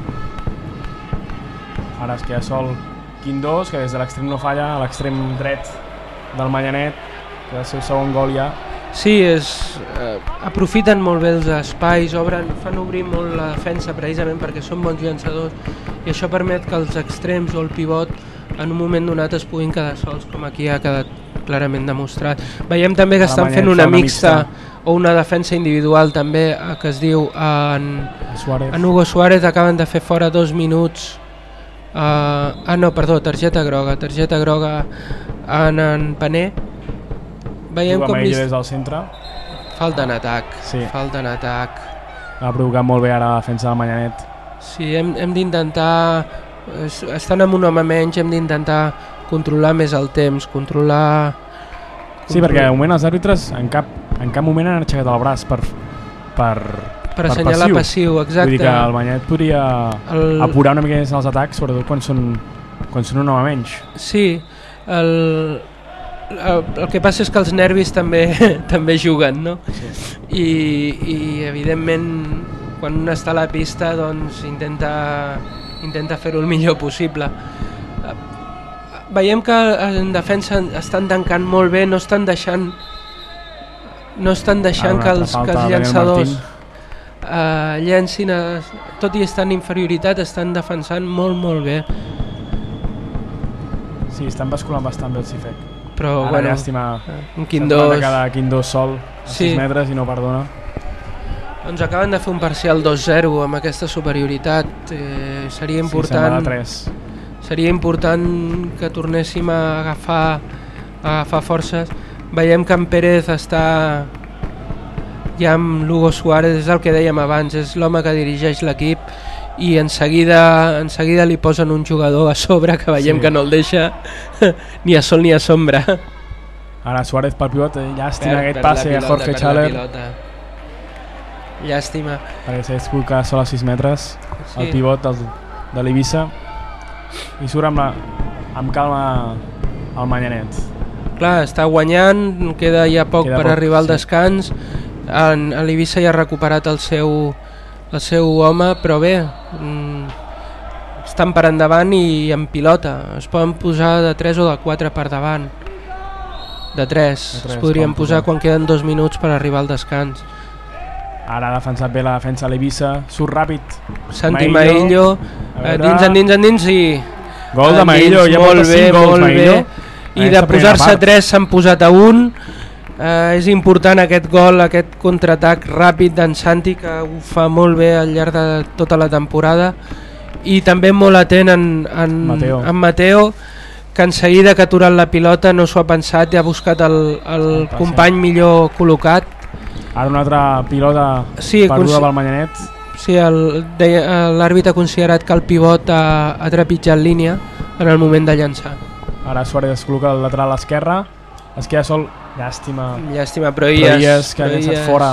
Ara es queda sol Quindós, que des de l'extrem no falla, a l'extrem dret del Manyanet, que és el seu segon gol ja. Sí, és, eh, aprofiten molt bé els espais, obren, fan obrir molt la defensa precisament perquè són bons llançadors i això permet que els extrems o el pivot en un moment donat es puguin quedar sols, com aquí ha quedat clarament demostrat. Veiem també que estan fent una mixta o una defensa individual també, que es diu en, en Hugo Suárez. Acaben de fer fora dos minuts. Uh, ah no, perdó, targeta groga, targeta groga en, en Paner. Veiem com des del centre. Falta en atac, sí. falta en atac. Ha provocat molt bé ara la defensa del Manyanet. Sí, hem, hem d'intentar, estan amb un home menys, hem d'intentar controlar més el temps, controlar... Sí, controlar... perquè de moment els àrbitres en cap, en cap moment han aixecat el braç per, per, per assenyalar passiu. passiu, exacte. Vull dir que el Manyanet podria el... apurar una mica més els atacs, sobretot quan són, quan són un home menys. Sí, el, el, el que passa és que els nervis també, també juguen, no? Sí. I, i evidentment quan un està a la pista doncs intenta, intenta fer-ho el millor possible. Veiem que en defensa estan tancant molt bé, no estan deixant no estan deixant que els, que els llançadors uh, llencin, a, tot i estar en inferioritat, estan defensant molt molt bé. Sí, estan basculant bastant bé el Cifec. Però ara bueno, llàstima, un Quindós, cada Quindós sol a sí. sis metres i no perdona. Doncs acaben de fer un parcial dos zero amb aquesta superioritat. Eh, seria important... Sí, tres. Seria important que tornéssim a agafar, a agafar forces. Veiem que en Pérez està ja amb Hugo Suárez, és el que dèiem abans, és l'home que dirigeix l'equip i en seguida, en seguida li posen un jugador a sobre que veiem sí. que no el deixa ni a sol ni a sombra. Ara Suárez pel pivot, eh? llàstima per, aquest per passe pilota, a Jorge Chaler. Llàstima. Perquè s'ha descolcat sol a sis metres, sí. el pivot del, de l'Eivissa. I surt amb, la, amb calma el Manyanet. Clar, està guanyant, queda ja poc queda per poc, arribar al sí. descans. En, en l'Eivissa ja ha recuperat el seu, el seu home, però bé, mm, estan per endavant i en pilota. Es poden posar de tres o de quatre per davant. De tres, de tres es podrien posar quan queden dos minuts per arribar al descans. Ara ha defensat bé la defensa a l'Eivissa, surt ràpid Santi Maillo, eh, dins endins endins i gol de Maillo, ja porta cinc gols Maillo i de posar-se a tres s'han posat a un. Eh, és important aquest gol, aquest contraatac ràpid d'en Santi, que ho fa molt bé al llarg de tota la temporada, i també molt atent en, en, Mateo. en Mateo, que en seguida que ha aturat la pilota no s'ho ha pensat i ha buscat el, el company millor col·locat. Ara una altra pilota sí, perduda pel Manyanet. Sí, l'àrbitre ha considerat que el pivot ha, ha trepitjat línia en el moment de llançar. Ara Suárez es col·loca al lateral a l'esquerra, es queda sol, llàstima, llàstima Proillas, Proillas que ha llançat fora.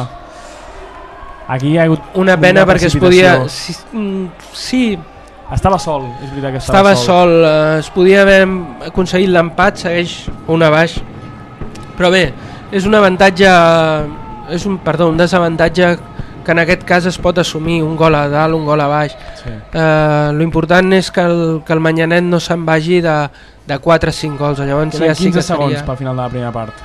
Aquí hi ha hagut una pena una perquè es podia... Sí, sí, estava sol, és veritat que estava, estava sol. sol eh, es podia haver aconseguit l'empat, segueix un a baix, però bé, és un avantatge... és un, perdó, un desavantatge que en aquest cas es pot assumir, un gol a dalt, un gol a baix. Sí. Eh, l'important és que el, que el Manyanet no se'n vagi de, de quatre a cinc gols. Llavors queden ja sí quinze que segons seria... pel final de la primera part.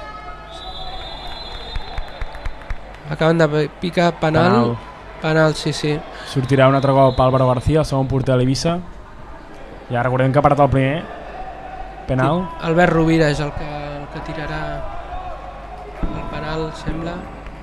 Acaben de picar penal. Penal, penal sí, sí. Sortirà un altre cop Álvaro García, el segon porter de l'Eivissa. Ja recordem que ha parat el primer. Penal. Sí, Albert Rovira és el que, el que tirarà el penal, sembla.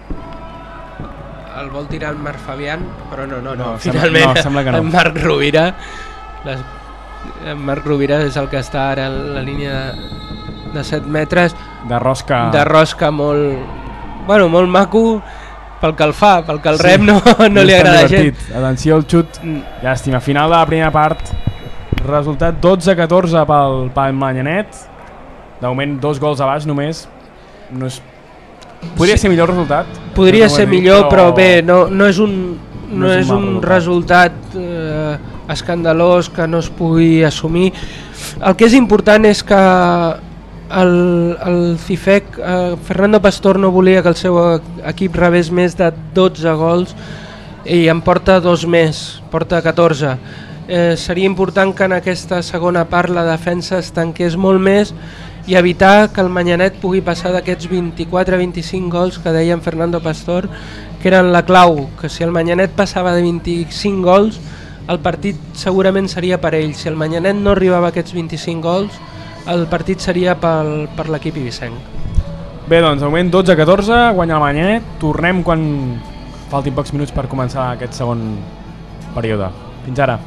El vol tirar el Marc Fabián, però no, no, no, no finalment no, sembla que no. En Marc Rovira les, en Marc Rovira és el que està ara en la línia de, de set metres de rosca, de rosca molt, bueno, molt maco pel que el fa, pel que el sí, rep no, no li agrada gens. Atenció al xut, llàstima, final de la primera part, resultat dotze a catorze pel, pel Manyanet, de moment dos gols a baix només, no és... Podria sí. ser millor el resultat? Podria no ser millor, però... però bé, no, no és un, no, no és un, un resultat eh, escandalós que no es pugui assumir. El que és important és que el, el Cifec, eh, Fernando Pastor no volia que el seu equip rebés més de dotze gols i en porta dos més, porta catorze. Eh, seria important que en aquesta segona part la defensa es tanqués molt més i evitar que el Manyanet pugui passar d'aquests vint-i-quatre a vint-i-cinc gols que deia en Fernando Pastor, que eren la clau, que si el Manyanet passava de vint-i-cinc gols el partit segurament seria per ell. Si el Manyanet no arribava a aquests vint-i-cinc gols el partit seria pel, per l'equip ibicenc. Bé, doncs de moment dotze a catorze, guanya el Manyanet. Tornem quan faltin pocs minuts per començar aquest segon període. Fins ara.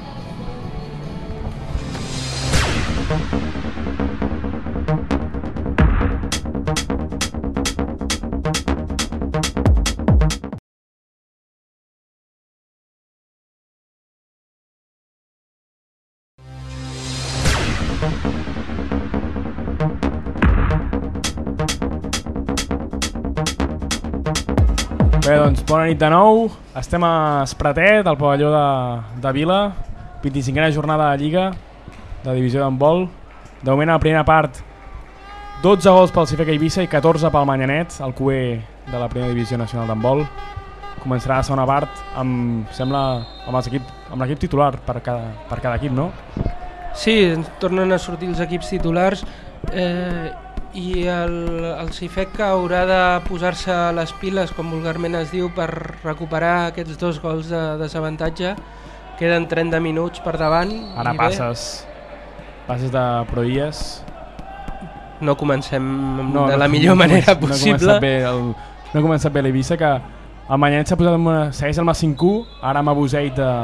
Bé, doncs bona nit de nou. Estem a Espratet, al pavelló de, de Vila, vint-i-cinquena jornada de Lliga de divisió d'handbol. De moment a la primera part dotze gols pel Cifec Eivissa i catorze pel Manyanet, el Q E de la primera divisió nacional d'handbol. Començarà la segona part amb, sembla, amb l'equip amb l'equip titular per cada, per cada equip, no? Sí, tornen a sortir els equips titulars eh, i el, el Cifec haurà de posar-se les piles, com vulgarment es diu, per recuperar aquests dos gols de desavantatge. Queden trenta minuts per davant. Ara passes, passes de Proies. No comencem no, de la no, millor no, manera no possible. No ha començat bé l'Eivissa, que el Manyanet s'ha posat amb una, segueix amb la cinc u, ara amb Abuseit de...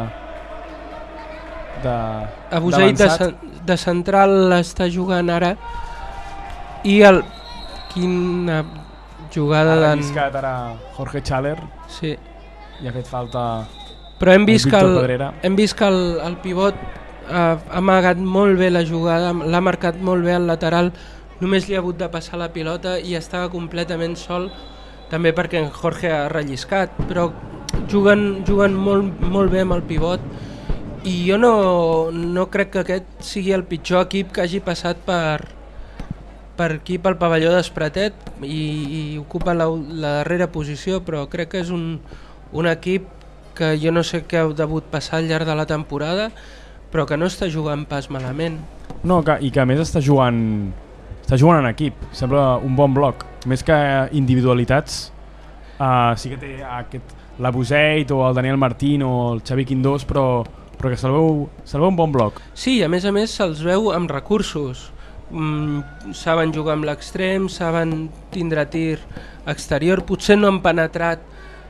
de Abuseit de, de, de central està jugant ara. I el... quina jugada ha d'en... Ha lliscat ara Jorge Chaler. Sí. I ha fet falta... Però hem vist el que, el, Pedrera. hem vist que el, el pivot eh, ha amagat molt bé la jugada, l'ha marcat molt bé al lateral, només li ha hagut de passar la pilota i estava completament sol, també perquè en Jorge ha relliscat, però juguen, juguen molt, molt bé amb el pivot i jo no, no crec que aquest sigui el pitjor equip que hagi passat per, per aquí pel pavelló d'Espratet i, i ocupa la, la darrera posició, però crec que és un, un equip que jo no sé què ha degut passar al llarg de la temporada, però que no està jugant pas malament. No, que, i que a més està jugant, està jugant en equip, sembla un bon bloc, més que individualitats. Uh, sí que té aquest, l'Abuseit o el Daniel Martín o el Xavi Quindós, però, però que se'l veu, se'l veu un bon bloc. Sí, a més a més se'ls veu amb recursos. Mm, saben jugar amb l'extrem, saben tindre tir exterior, potser no han penetrat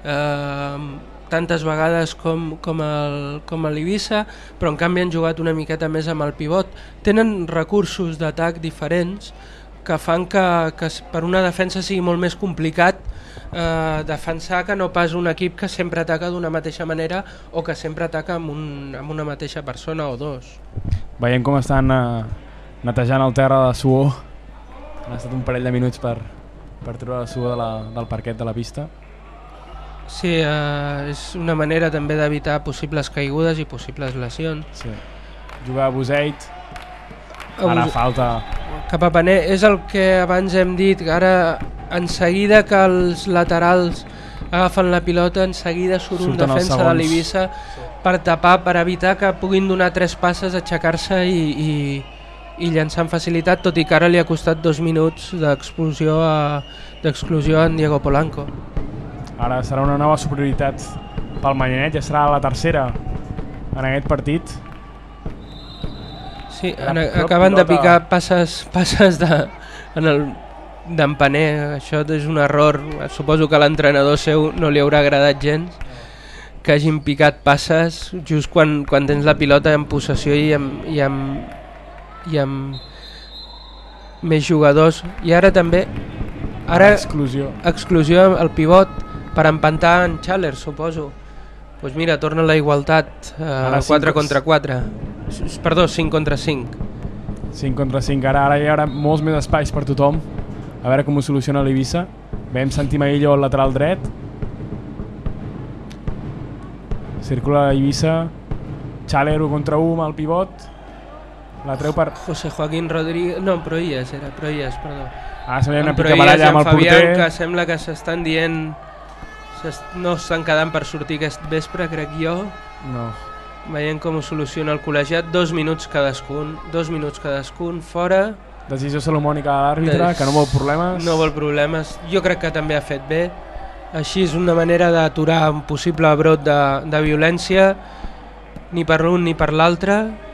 eh, tantes vegades com, com, el, com a l'Eivissa, però en canvi han jugat una miqueta més amb el pivot. Tenen recursos d'atac diferents que fan que, que per una defensa sigui molt més complicat eh, defensar que no pas un equip que sempre ataca d'una mateixa manera o que sempre ataca amb, un, amb una mateixa persona o dos. Veiem com estan eh, netejant el terra de suor. Han estat un parell de minuts per, per treure la suor de la, del parquet de la pista. Sí, eh, és una manera també d'evitar possibles caigudes i possibles lesions. Sí. Jugar a Abuseit, ara Abus... falta... Cap a Paner, és el que abans hem dit, ara en seguida que els laterals agafen la pilota, en seguida surt un Surten defensa de l'Eivissa sí. per tapar, per evitar que puguin donar tres passes, aixecar-se i, i, i llançar amb facilitat, tot i que ara li ha costat dos minuts d'exclusió a, d'exclusió a en Diego Polanco. Ara serà una nova superioritat pel Manyanet, ja serà la tercera en aquest partit. Sí, en, acaben de picar passes, passes de, en el d'en Paner, això és un error, suposo que a l'entrenador seu no li haurà agradat gens que hagin picat passes just quan, quan tens la pilota en possessió i amb, i amb, i amb més jugadors. I ara també ara exclusió, exclusió al pivot per empantar en Chaler, suposo. Doncs pues mira, torna la igualtat, eh, quatre contra quatre. Perdó, cinc contra cinc. cinc contra cinc, ara, ara hi haurà molts més espais per tothom. A veure com ho soluciona l'Eivissa. Veiem Santi Maillo al lateral dret. Circula l'Eivissa. Chaler un contra un amb el pivot, la treu per... José Joaquín Rodríguez, no, Proillas era, Proillas, perdó. Ah, sembla una En pica Proillas i baralla en amb el Fabián, porter. que sembla que s'estan dient, s'est- no estan quedant per sortir aquest vespre, crec jo. No. Veient com ho soluciona el col·legiat, dos minuts cadascun, dos minuts cadascun, fora. Decisió salomònica de l'àrbitre, Des- que no vol problemes. No vol problemes, jo crec que també ha fet bé. Així és una manera d'aturar un possible brot de, de violència, ni per l'un ni per l'altre,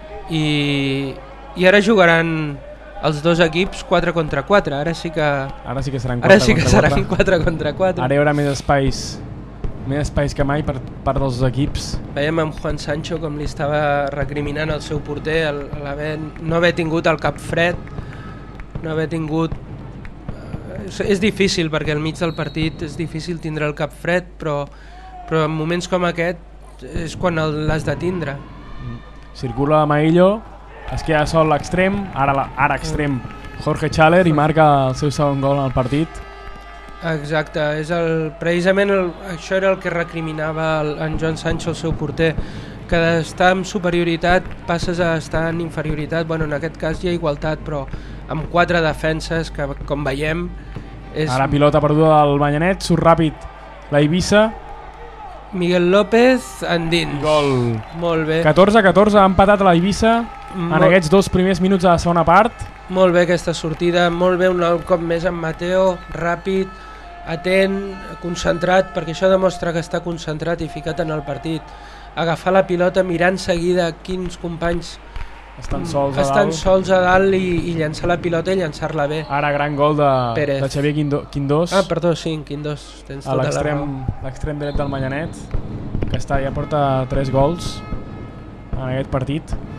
i, i ara jugaran els dos equips quatre contra quatre, ara sí que, Ara sí que seran ara quatre sí que contra seran quatre. quatre contra quatre. Ara hi haurà més espais, més espais que mai per part dels dos equips. Veiem amb Juan Sancho com li estava recriminant el seu porter el, el haver, no haver tingut el cap fred, no haver tingut... És, és difícil perquè al mig del partit és difícil tindre el cap fred, però, però en moments com aquest és quan el- l'has de tindre. Circula Maillo, es queda sol l'extrem, ara, la- ara extrem Jorge Chaler i marca el seu segon gol al partit. Exacte, és el, precisament el, això era el que recriminava el, en Joan Sancho, el seu porter, que d'estar en superioritat passes a estar en inferioritat. Bueno, en aquest cas hi ha igualtat, però amb quatre defenses que, com veiem, és Ara pilota perduda del Manyanet, surt ràpid la Eivissa, Miguel López endins. gol. Molt bé, catorze a catorze ha empatat la Eivissa en Molt- aquests dos primers minuts de la segona part. molt bé aquesta sortida, molt bé un cop més amb Mateo, ràpid, atent, concentrat, perquè això demostra que està concentrat i ficat en el partit. Agafar la pilota, mirar en seguida quins companys Estan sols a estan dalt. sols a dalt i, i llançar la pilota i llançar-la bé. Ara gran gol de, Pérez. de Xavier Quindo- Quindós Ah, perdó, sí, Quindós, tens a tota la l'extrem raó. l'extrem dret del Manyanet, que està, ja porta tres gols en aquest partit.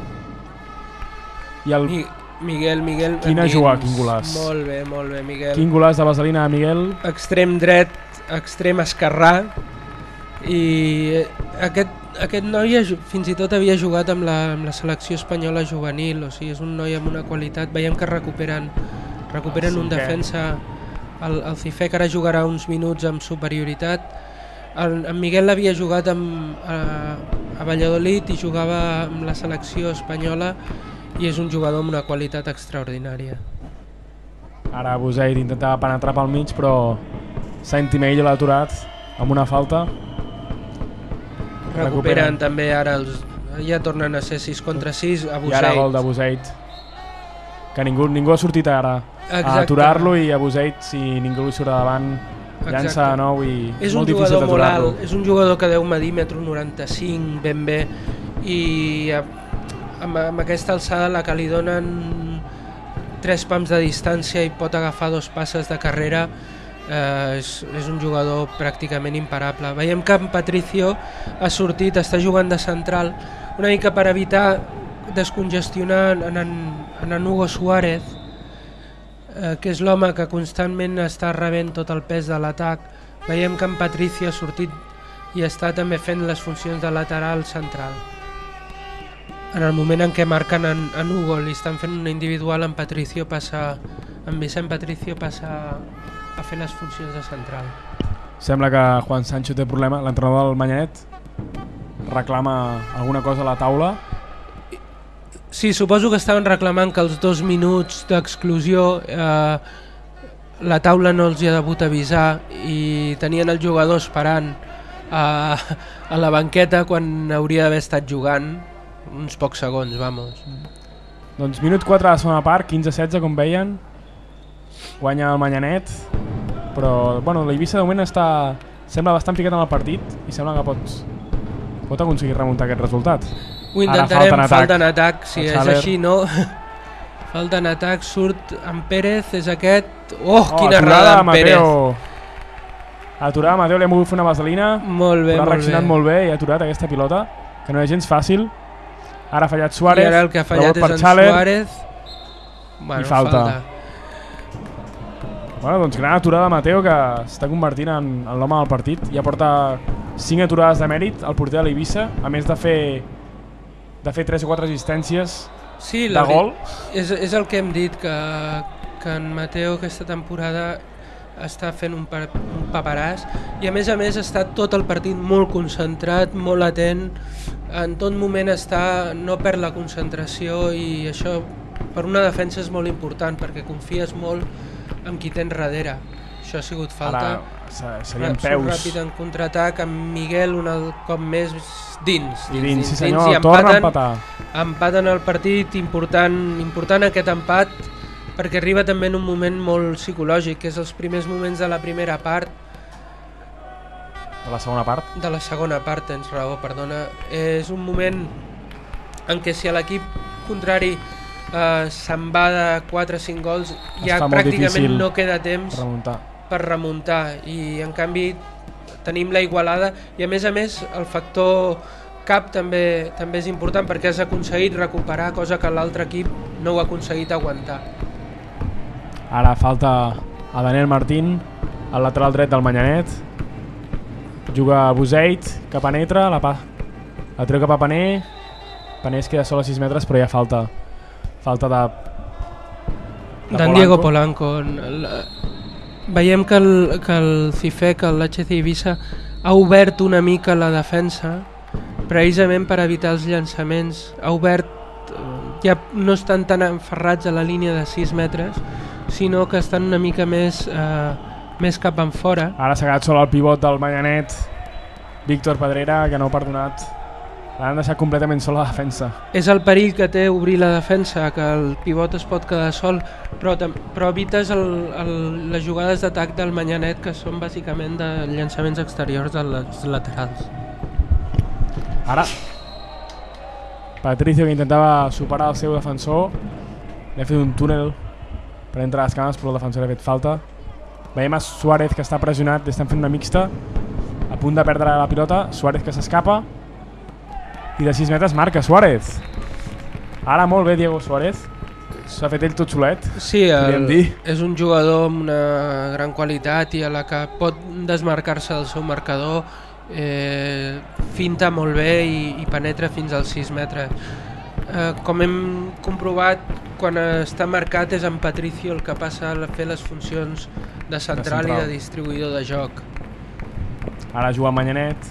I el Mi, Miguel, Miguel... Quina endins. jugada, quin golaç. Molt bé, molt bé, Miguel. quin golaç de vaselina de Miguel. Extrem dret, extrem esquerrà, i aquest, aquest noi ha ju- fins i tot havia jugat amb la, amb la selecció espanyola juvenil, o sigui, és un noi amb una qualitat. Veiem que recuperen, recuperen El un cinquè. defensa, el, el Cifé, que ara jugarà uns minuts amb superioritat. El, en Miguel havia jugat amb, a, a Valladolid i jugava amb la selecció espanyola, i és un jugador amb una qualitat extraordinària. Ara Buseit intentava penetrar pel mig, però Santi Maillo l'ha aturat amb una falta. Recuperen, Recuperen. també ara els, ja tornen a ser sis contra sis a I ara gol de Buseit. Buseit, que ningú, ningú ha sortit ara a Exacte. aturar-lo, i a Buseit, si ningú li surt de davant, llança Exacte. de nou i És molt un difícil jugador molt d'aturar-lo. alt, és un jugador que deu medir metro noranta-cinc ben bé, i a- amb, amb aquesta alçada, la que li donen tres pams de distància i pot agafar dos passes de carrera, eh, és, és un jugador pràcticament imparable. Veiem que en Patricio ha sortit, està jugant de central, una mica per evitar descongestionar en, en, en, en Hugo Suárez, eh, que és l'home que constantment està rebent tot el pes de l'atac. Veiem que en Patricio ha sortit i està també fent les funcions de lateral central. En el moment en què marquen en, en Hugo, li estan fent una individual, en Patricio passa, en Vicent Patricio passa a fer les funcions de central. Sembla que Juan Sancho té problema, l'entrenador del Manyanet reclama alguna cosa a la taula. Sí, suposo que estaven reclamant que els dos minuts d'exclusió eh, la taula no els hi ha degut avisar i tenien el jugador esperant a, a la banqueta quan hauria d'haver estat jugant uns pocs segons, vamos. Doncs minut quatre de la segona part, quinze a setze, com veien, guanya el Manyanet, però bueno, l'Eivissa de moment està, sembla bastant ficat en el partit i sembla que pot, pot aconseguir remuntar aquest resultat. Ho intentarem, falta en atac. falta en atac, si El és Xaler. així no. Falta en atac, surt en Pérez, és aquest. Oh, Oh, quina aturada errada de en Pérez. Mateo. Aturada, Mateo li ha mogut fer una vaselina, Molt bé, però ha molt reaccionat bé. molt bé i ha aturat aquesta pilota, que no és gens fàcil. Ara ha fallat I Suárez, ara el que ha fallat rebot és per en Xaler. Suárez. Bueno, I falta. Bueno, doncs gran aturada de Mateo, que s'està convertint en, en l'home del partit. Ja porta cinc aturades de mèrit al porter de l'Eivissa, a més de fer de fer tres o quatre assistències Sí, de la, gol. És, és el que hem dit, que, que en Mateo aquesta temporada està fent un, pa, un paperàs i a més a més està tot el partit molt concentrat, molt atent, en tot moment està, no perd la concentració, i això per una defensa és molt important perquè confies molt en qui tens darrere. Això ha sigut falta. Ara serien peus. Ràpid en contraatac, amb Miguel un cop més dins. I dins, sí senyor, dins, torna a empatar. Empaten el partit, important, important aquest empat, perquè arriba també en un moment molt psicològic, que és els primers moments de la primera part. De la segona part? De la segona part, tens raó, perdona. És un moment en què si a l'equip contrari eh, se'n va de quatre o cinc gols, ja pràcticament no queda temps remuntar. per remuntar, i en canvi tenim la igualada, i a més a més el factor cap també, també és important, perquè has aconseguit recuperar, cosa que l'altre equip no ho ha aconseguit aguantar. Ara falta a Daniel Martín, al lateral dret del Manyanet. Juga Buseit, que penetra, la, pa, la treu cap a Paner. Paner es queda sol a sis metres, però hi ha falta. Falta de... de d'en Diego Polanco. Veiem que el, que el Cifec, el H C Eivissa, ha obert una mica la defensa, precisament per evitar els llançaments. Ha obert, ja no estan tan enferrats a la línia de sis metres, sinó que estan una mica més, eh, més cap en fora. Ara s'ha quedat sol el pivot del Manyanet, Víctor Pedrera, que no ha perdonat. L'han deixat completament sol a la defensa. És el perill que té obrir la defensa, que el pivot es pot quedar sol, però, però evites el, el, les jugades d'atac del Manyanet, que són bàsicament de llançaments exteriors dels laterals. Ara Patricio, que intentava superar el seu defensor, li ha fet un túnel per entre les cames, però el defensor li ha fet falta. Veiem a Suárez, que està pressionat, estan fent una mixta, a punt de perdre la pilota. Suárez, que s'escapa, i de sis metres marca Suárez. Ara molt bé Diego Suárez, s'ha fet ell tot solet. Sí, el, és un jugador amb una gran qualitat i a la que pot desmarcar-se del seu marcador, eh, finta molt bé i, i penetra fins als sis metres. Eh, com hem comprovat, quan està marcat és en Patricio el que passa a fer les funcions de central, de central. i de distribuïdor de joc. Ara juga Manyanet.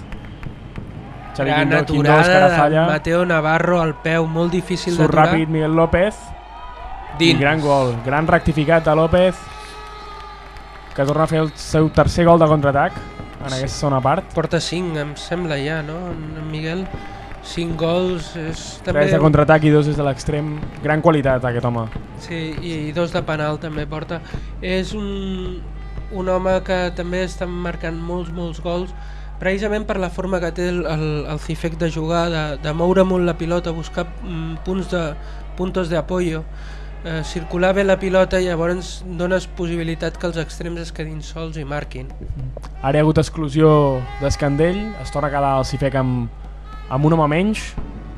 Gran aturada de Mateo Navarro al peu, molt difícil d'aturar. Surt ràpid Miguel López. Dins. I gran gol, gran rectificat de López, que torna a fer el seu tercer gol de contraatac en sí. aquesta segona part. Porta cinc, em sembla ja, no? En Miguel, cinc gols. És també... tres de contraatac i dos des de l'extrem. Gran qualitat aquest home. Sí, i dos de penal també porta. És un, un home que també està marcant molts, molts gols, precisament per la forma que té el, el, el Cifec de jugar, de, de moure molt la pilota, buscar mm, punts de, puntos de apoyo, eh, circular bé la pilota, i llavors dones possibilitat que els extrems es quedin sols i marquin. Ara hi ha hagut exclusió d'Escandell, es torna a quedar el Cifec amb, amb un home menys,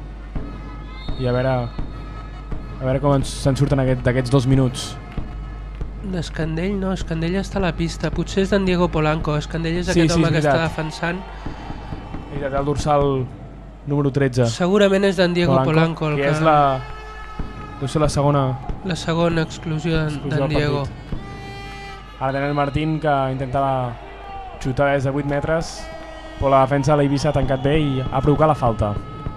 i a veure, a veure com se'n surten aquest, d'aquests dos minuts. Escandell no, Escandell està a la pista, potser és d'en Diego Polanco. Escandell és aquest sí, sí, home que està defensant. I té el dorsal número tretze. Segurament és d'en Diego Polanco, Polanco el que és la, deu ser la segona la segona exclusió d'en Diego. Ara Daniel Martín, que intentava xutar des de vuit metres, però la defensa de l'Eivissa ha tancat bé i ha provocat la falta.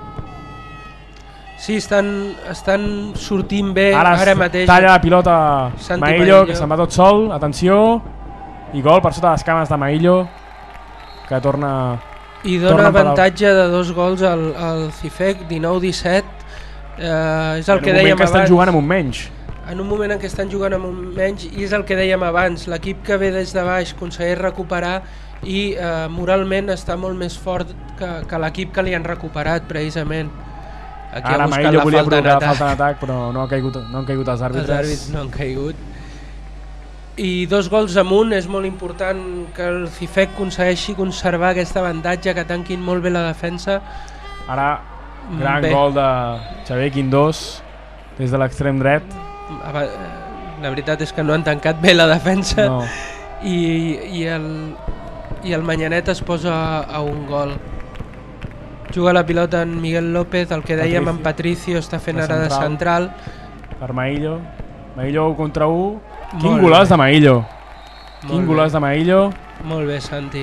Sí, estan, estan sortint bé ara, ara mateix. Talla la pilota Santi Maillo, Maillo, que se'n va tot sol, atenció, i gol per sota les cames de Maillo, que torna... I dona avantatge de dos gols al, al Cifec, dinou disset, eh, és el que dèiem abans. En un moment que estan jugant amb un menys. En un moment en què estan jugant amb un menys, i és el que dèiem abans, l'equip que ve des de baix aconsegueix recuperar i eh, moralment està molt més fort que, que l'equip que li han recuperat, precisament. Aquí ara Maillo volia provocar la falta d'atac, però no, ha caigut, no han caigut els àrbitres. Els àrbitres no han caigut. I dos gols amunt, és molt important que el Cifec aconsegueixi conservar aquest avantatge, que tanquin molt bé la defensa. Ara, gran bé. Gol de Xavier Quindós des de l'extrem dret. La veritat és que no han tancat bé la defensa, no. I, i, el, i el Manyanet es posa a un gol. Juga la pilota en Miguel López, el que dèiem en Patricio està fent ara de central. Per Maillo, Maillo un contra un. Quin golaç de Maillo. Quin golaç de Maillo. Molt bé, Santi.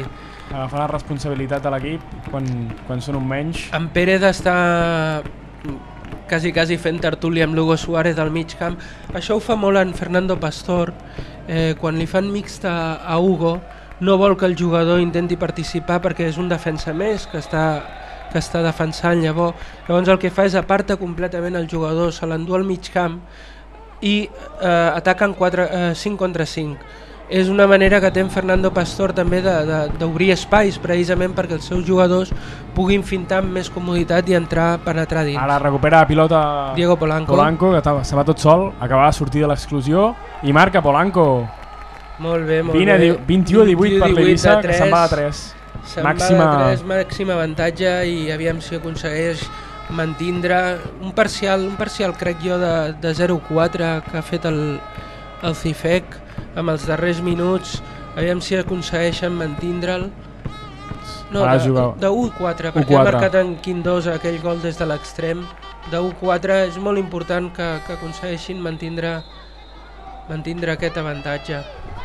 agafar la responsabilitat de l'equip quan, quan són un menys. En Pérez està quasi, quasi fent tertúlia amb Lugo Suárez al mig camp. Això ho fa molt en Fernando Pastor. Eh, quan li fan mixta a Hugo, no vol que el jugador intenti participar perquè és un defensa més que està, que està defensant. Llavors, llavors el que fa és aparta completament el jugador, se l'endú al mig camp i eh, ataquen cinc contra cinc. És una manera que té en Fernando Pastor també d'obrir espais, precisament perquè els seus jugadors puguin fintar amb més comoditat i entrar, penetrar dins. Ara recupera la pilota Diego Polanco, Polanco que se va tot sol, acaba de sortir de l'exclusió i marca Polanco. Molt bé, molt vint, bé. vint-i-u a divuit per l'Eivissa, que se'n va de tres. Se'n màxima... va de tres, màxim avantatge, i aviam si aconsegueix mantindre un parcial, un parcial crec jo de, de zero quatre que ha fet el, el Cifec amb els darrers minuts. Aviam si aconsegueixen mantindre'l. No, de, de u quatre, perquè u quatre. Ha marcat en Quindós aquell gol des de l'extrem. De u quatre és molt important que, que aconsegueixin mantindre, mantindre aquest avantatge.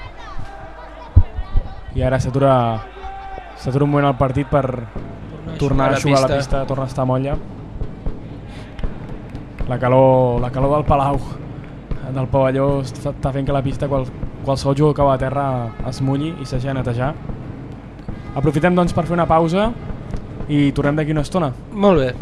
I ara s'atura s'atura un moment al partit per tornar, tornar a jugar a la pista, tornar a estar molla. La calor, la calor del Palau, del pavelló, està fent que la pista, qual, qualsevol jugador que va a terra es mulli i s'hagi de netejar. Aprofitem doncs per fer una pausa i tornem d'aquí una estona. Molt bé.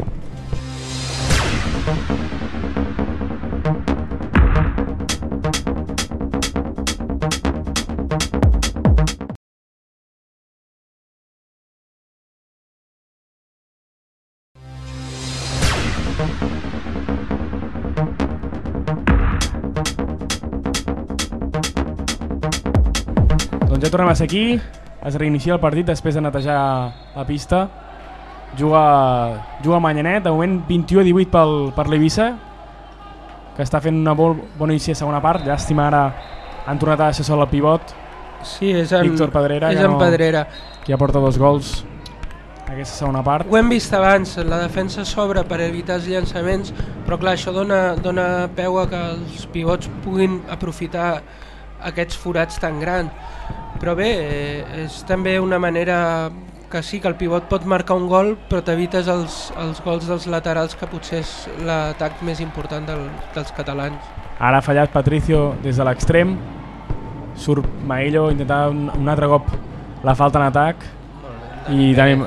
Doncs ja tornem a ser aquí, es reinicia el partit després de netejar la pista. Juga, juga Manyanet, de moment vint-i-u a divuit pel, per l'Eivissa, que està fent una molt bona inici a segona part. Llàstima, ara han tornat a deixar sol el pivot. Sí, és en, Víctor Pedrera, és que, en no, Pedrera. que ja porta dos gols aquesta segona part. Ho hem vist abans, la defensa s'obre per evitar els llançaments, però clar, això dona, dona peu a que els pivots puguin aprofitar aquests forats tan grans. Però bé, eh, és també una manera que sí, que el pivot pot marcar un gol, però t'evites els, els gols dels laterals, que potser és l'atac més important del, dels catalans. Ara ha fallat Patricio des de l'extrem, surt Maello, intentar un, un altre cop la falta en atac. I Dani...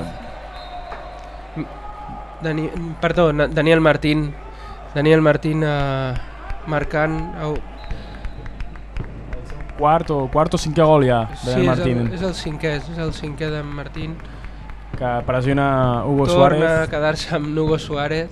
Dani... Perdó, Daniel Martín. Daniel Martín eh, marcant... Oh. Quart o, quart o cinquè gol ja, sí, Daniel Martín. És el, és el cinquè, és el cinquè de Martín. Que pressiona Hugo Torna Suárez. Torna a quedar-se amb Hugo Suárez.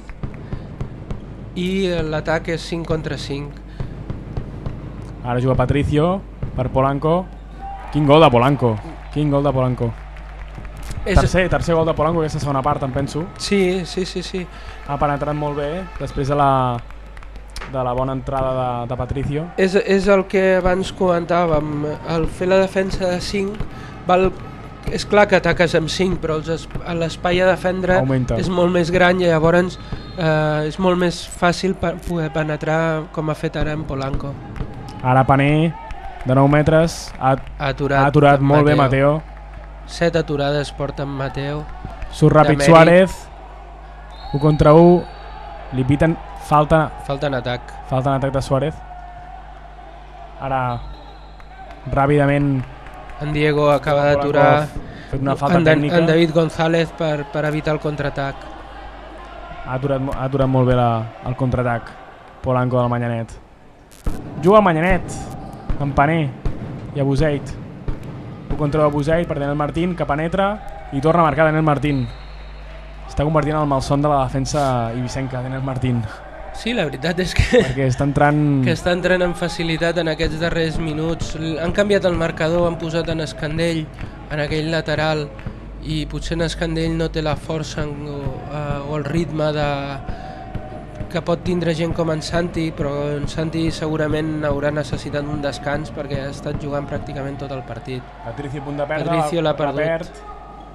I l'atac és cinc contra cinc. Ara juga Patricio per Polanco. Quin gol de Polanco. Quin gol de Polanco. És... Tercer, tercer gol de Polanco aquesta segona part, em penso. Sí, sí, sí, sí. Ha penetrat molt bé després de la... de la bona entrada de, de Patricio. És, és el que abans comentàvem, el fer la defensa de cinc, val, és clar que ataques amb cinc, però l'espai a defendre augmenta. És molt més gran i llavors eh, és molt més fàcil per poder penetrar, com ha fet ara en Polanco. Ara Pané, de nou metres, ha, ha aturat, ha aturat molt Mateo. bé Mateo. Set aturades porta en Mateo. Surt ràpid Suárez, un contra un, li piten falta, falta en atac. Falta en atac de Suárez. Ara ràpidament en Diego acaba d'aturar una falta en, tècnica. En David González per, per evitar el contraatac. Ha aturat, ha aturat molt bé la, el contraatac Polanco del Manyanet. Juga el Manyanet amb Pané i a Buseit. Ho controla Buseit per Daniel Martín, que penetra i torna a marcar Daniel Martín. Està convertint el malson de la defensa eivissenca, Daniel Martín. Sí, la veritat és que, perquè està entrant... que està entrant amb facilitat en aquests darrers minuts. Han canviat el marcador, han posat en Escandell, en aquell lateral, i potser en Escandell no té la força en, o, uh, o el ritme de, que pot tindre gent com en Santi, però en Santi segurament haurà necessitat un descans perquè ha estat jugant pràcticament tot el partit. Patricio a punt de perdre, Patricio l'ha perdut. Perd.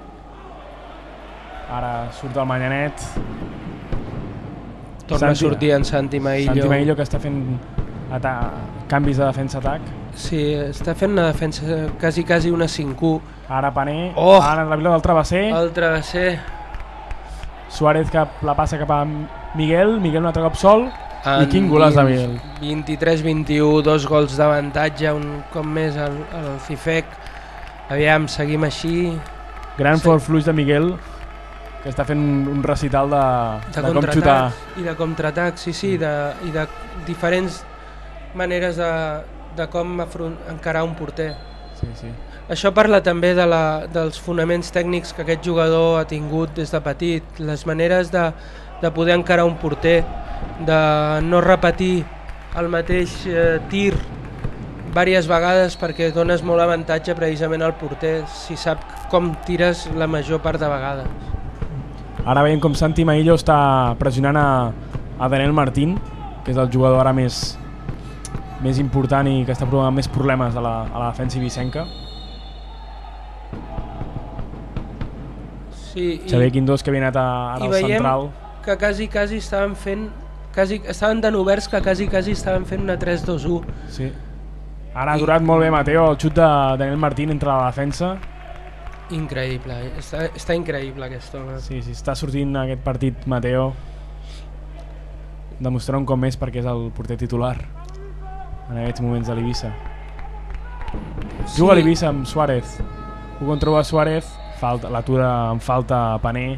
Ara surt el Manyanet. Torna Santi, a sortir en Santi Maillo. Santi Maillo, que està fent canvis de defensa-atac. Sí, està fent una defensa quasi, quasi una cinc u. Ara Pané, oh! ara la pilota del travesser. El travesser. Suárez que la passa cap a Miguel, Miguel un altre cop sol. En I quin golaç de Miguel. vint-i-tres vint i u, dos gols d'avantatge, un cop més al, al Cifec. Aviam, seguim així. Gran fort fluix de Miguel, que està fent un recital de, de, de com xutar. I de contraatac, sí, sí, de, i de diferents maneres de, de com encarar un porter. Sí, sí. Això parla també de la, dels fonaments tècnics que aquest jugador ha tingut des de petit, les maneres de, de poder encarar un porter, de no repetir el mateix eh, tir diverses vegades perquè dones molt avantatge precisament al porter si sap com tires la major part de vegades. Ara veiem com Santi Maillo està pressionant a, a Daniel Martín, que és el jugador ara més, més important i que està provocant més problemes a la, a la defensa ibicenca. Sí, Xavier Quindós que havia anat a, ara al central. Que quasi, quasi estaven fent quasi, estaven tan oberts que quasi, quasi estaven fent una tres dos u. Sí. Ara ha durat I... molt bé Mateo, el xut de Daniel Martín entre la defensa. Increïble, està, està increïble aquest home. Sí, sí, està sortint aquest partit Mateo, demostrar un cop més perquè és el porter titular en aquests moments de l'Eivissa. Sí. Juga l'Eivissa amb Suárez, ho controla Suárez, l'atura en falta a Pané.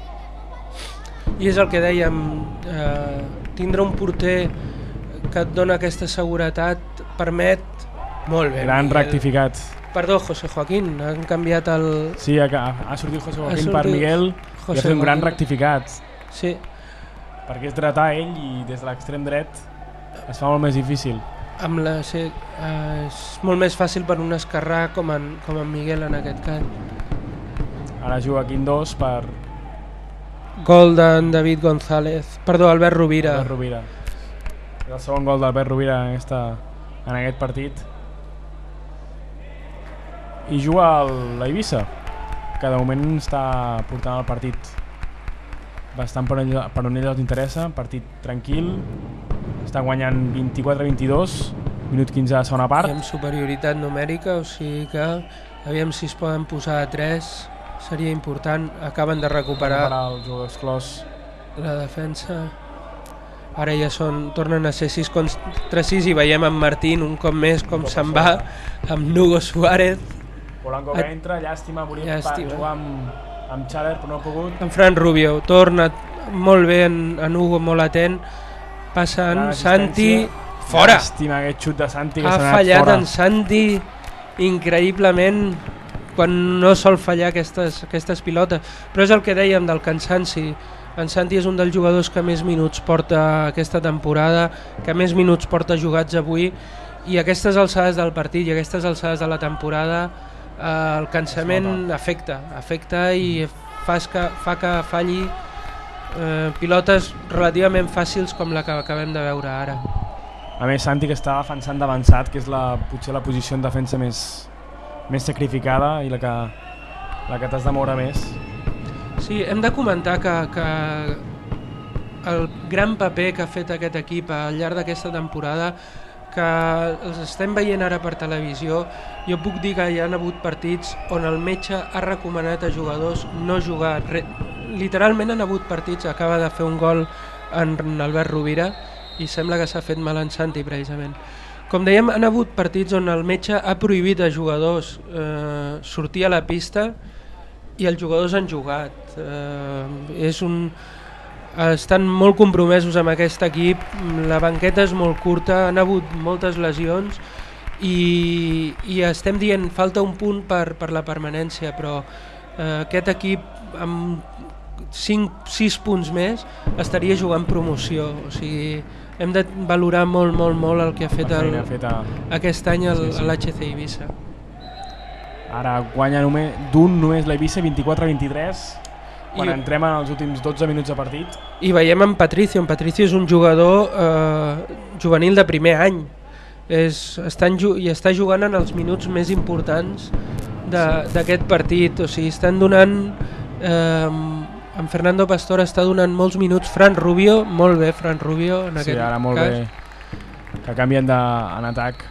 I és el que dèiem, eh, tindre un porter que et dona aquesta seguretat permet molt bé. Gran Miguel. Rectificat. Perdó, José Joaquín, han canviat el... Sí, ha, ha sortit José Joaquín sortit per Miguel José i ha fet un gran rectificat. Sí. Perquè és dretà ell i des de l'extrem dret es fa molt més difícil. Amb la, sí, eh, és molt més fàcil per un esquerrà com en, com en Miguel en aquest cas. Ara juga Quindós per... Gol d'en David González, perdó, Albert Rovira. Albert Rovira. És el segon gol d'Albert Rovira en, aquesta, en aquest partit. I juga l'Eivissa, que de moment està portant el partit bastant per on, per on ell els interessa, partit tranquil, està guanyant vint-i-quatre a vint-i-dos, minut quinze de segona part. I amb superioritat numèrica, o sigui que aviam si es poden posar a tres, seria important. Acaben de recuperar, recuperar el jugador exclòs. La defensa. Ara ja són, tornen a ser sis contra sis i veiem en Martín un cop més com se'n va amb Nugo Suárez. Polanco que entra, llàstima, volia jugar amb, amb Xaler però no ha pogut. En Fran Rubio, torna molt bé en, en Hugo, molt atent, passa en Santi, fora! Llàstima aquest xut de Santi que ha s'ha anat fallat fora. En Santi increïblement quan no sol fallar aquestes, aquestes pilotes, però és el que dèiem del cansanci. En Santi és un dels jugadors que més minuts porta aquesta temporada, que més minuts porta jugats avui, i a aquestes alçades del partit i a aquestes alçades de la temporada eh, el cansament afecta, afecta i fa que, fa que falli eh, pilotes relativament fàcils com la que acabem de veure ara. A més, Santi que està defensant d'avançat, que és la, potser la posició en defensa més, més sacrificada i la que, la que t'has de moure més. Sí, hem de comentar que, que el gran paper que ha fet aquest equip al llarg d'aquesta temporada, que els estem veient ara per televisió, jo puc dir que hi ha hagut partits on el metge ha recomanat a jugadors no jugar. Re, literalment han hagut partits, acaba de fer un gol en Albert Rovira i sembla que s'ha fet mal en Santi precisament. Com dèiem, han hagut partits on el metge ha prohibit a jugadors eh, sortir a la pista i els jugadors han jugat. Eh, és un... Estan molt compromesos amb aquest equip, la banqueta és molt curta, han hagut moltes lesions i, i estem dient falta un punt per, per la permanència, però eh, aquest equip amb cinc sis punts més estaria jugant promoció, o sigui, hem de valorar molt, molt, molt el que ha fet el, feta... aquest any sí, sí. l'H C Eivissa. Ara guanya només, d'un només l'Eivissa, vint-i-quatre a vint-i-tres, quan I... entrem en els últims dotze minuts de partit. I veiem en Patricio, en Patricio és un jugador eh, juvenil de primer any, és, estan, i està jugant en els minuts més importants d'aquest partit, o sigui, estan donant... Eh, en Fernando Pastor està donant molts minuts, Fran Rubio, molt bé Fran Rubio en sí, aquest ara molt cas. Bé que canvien de, en atac,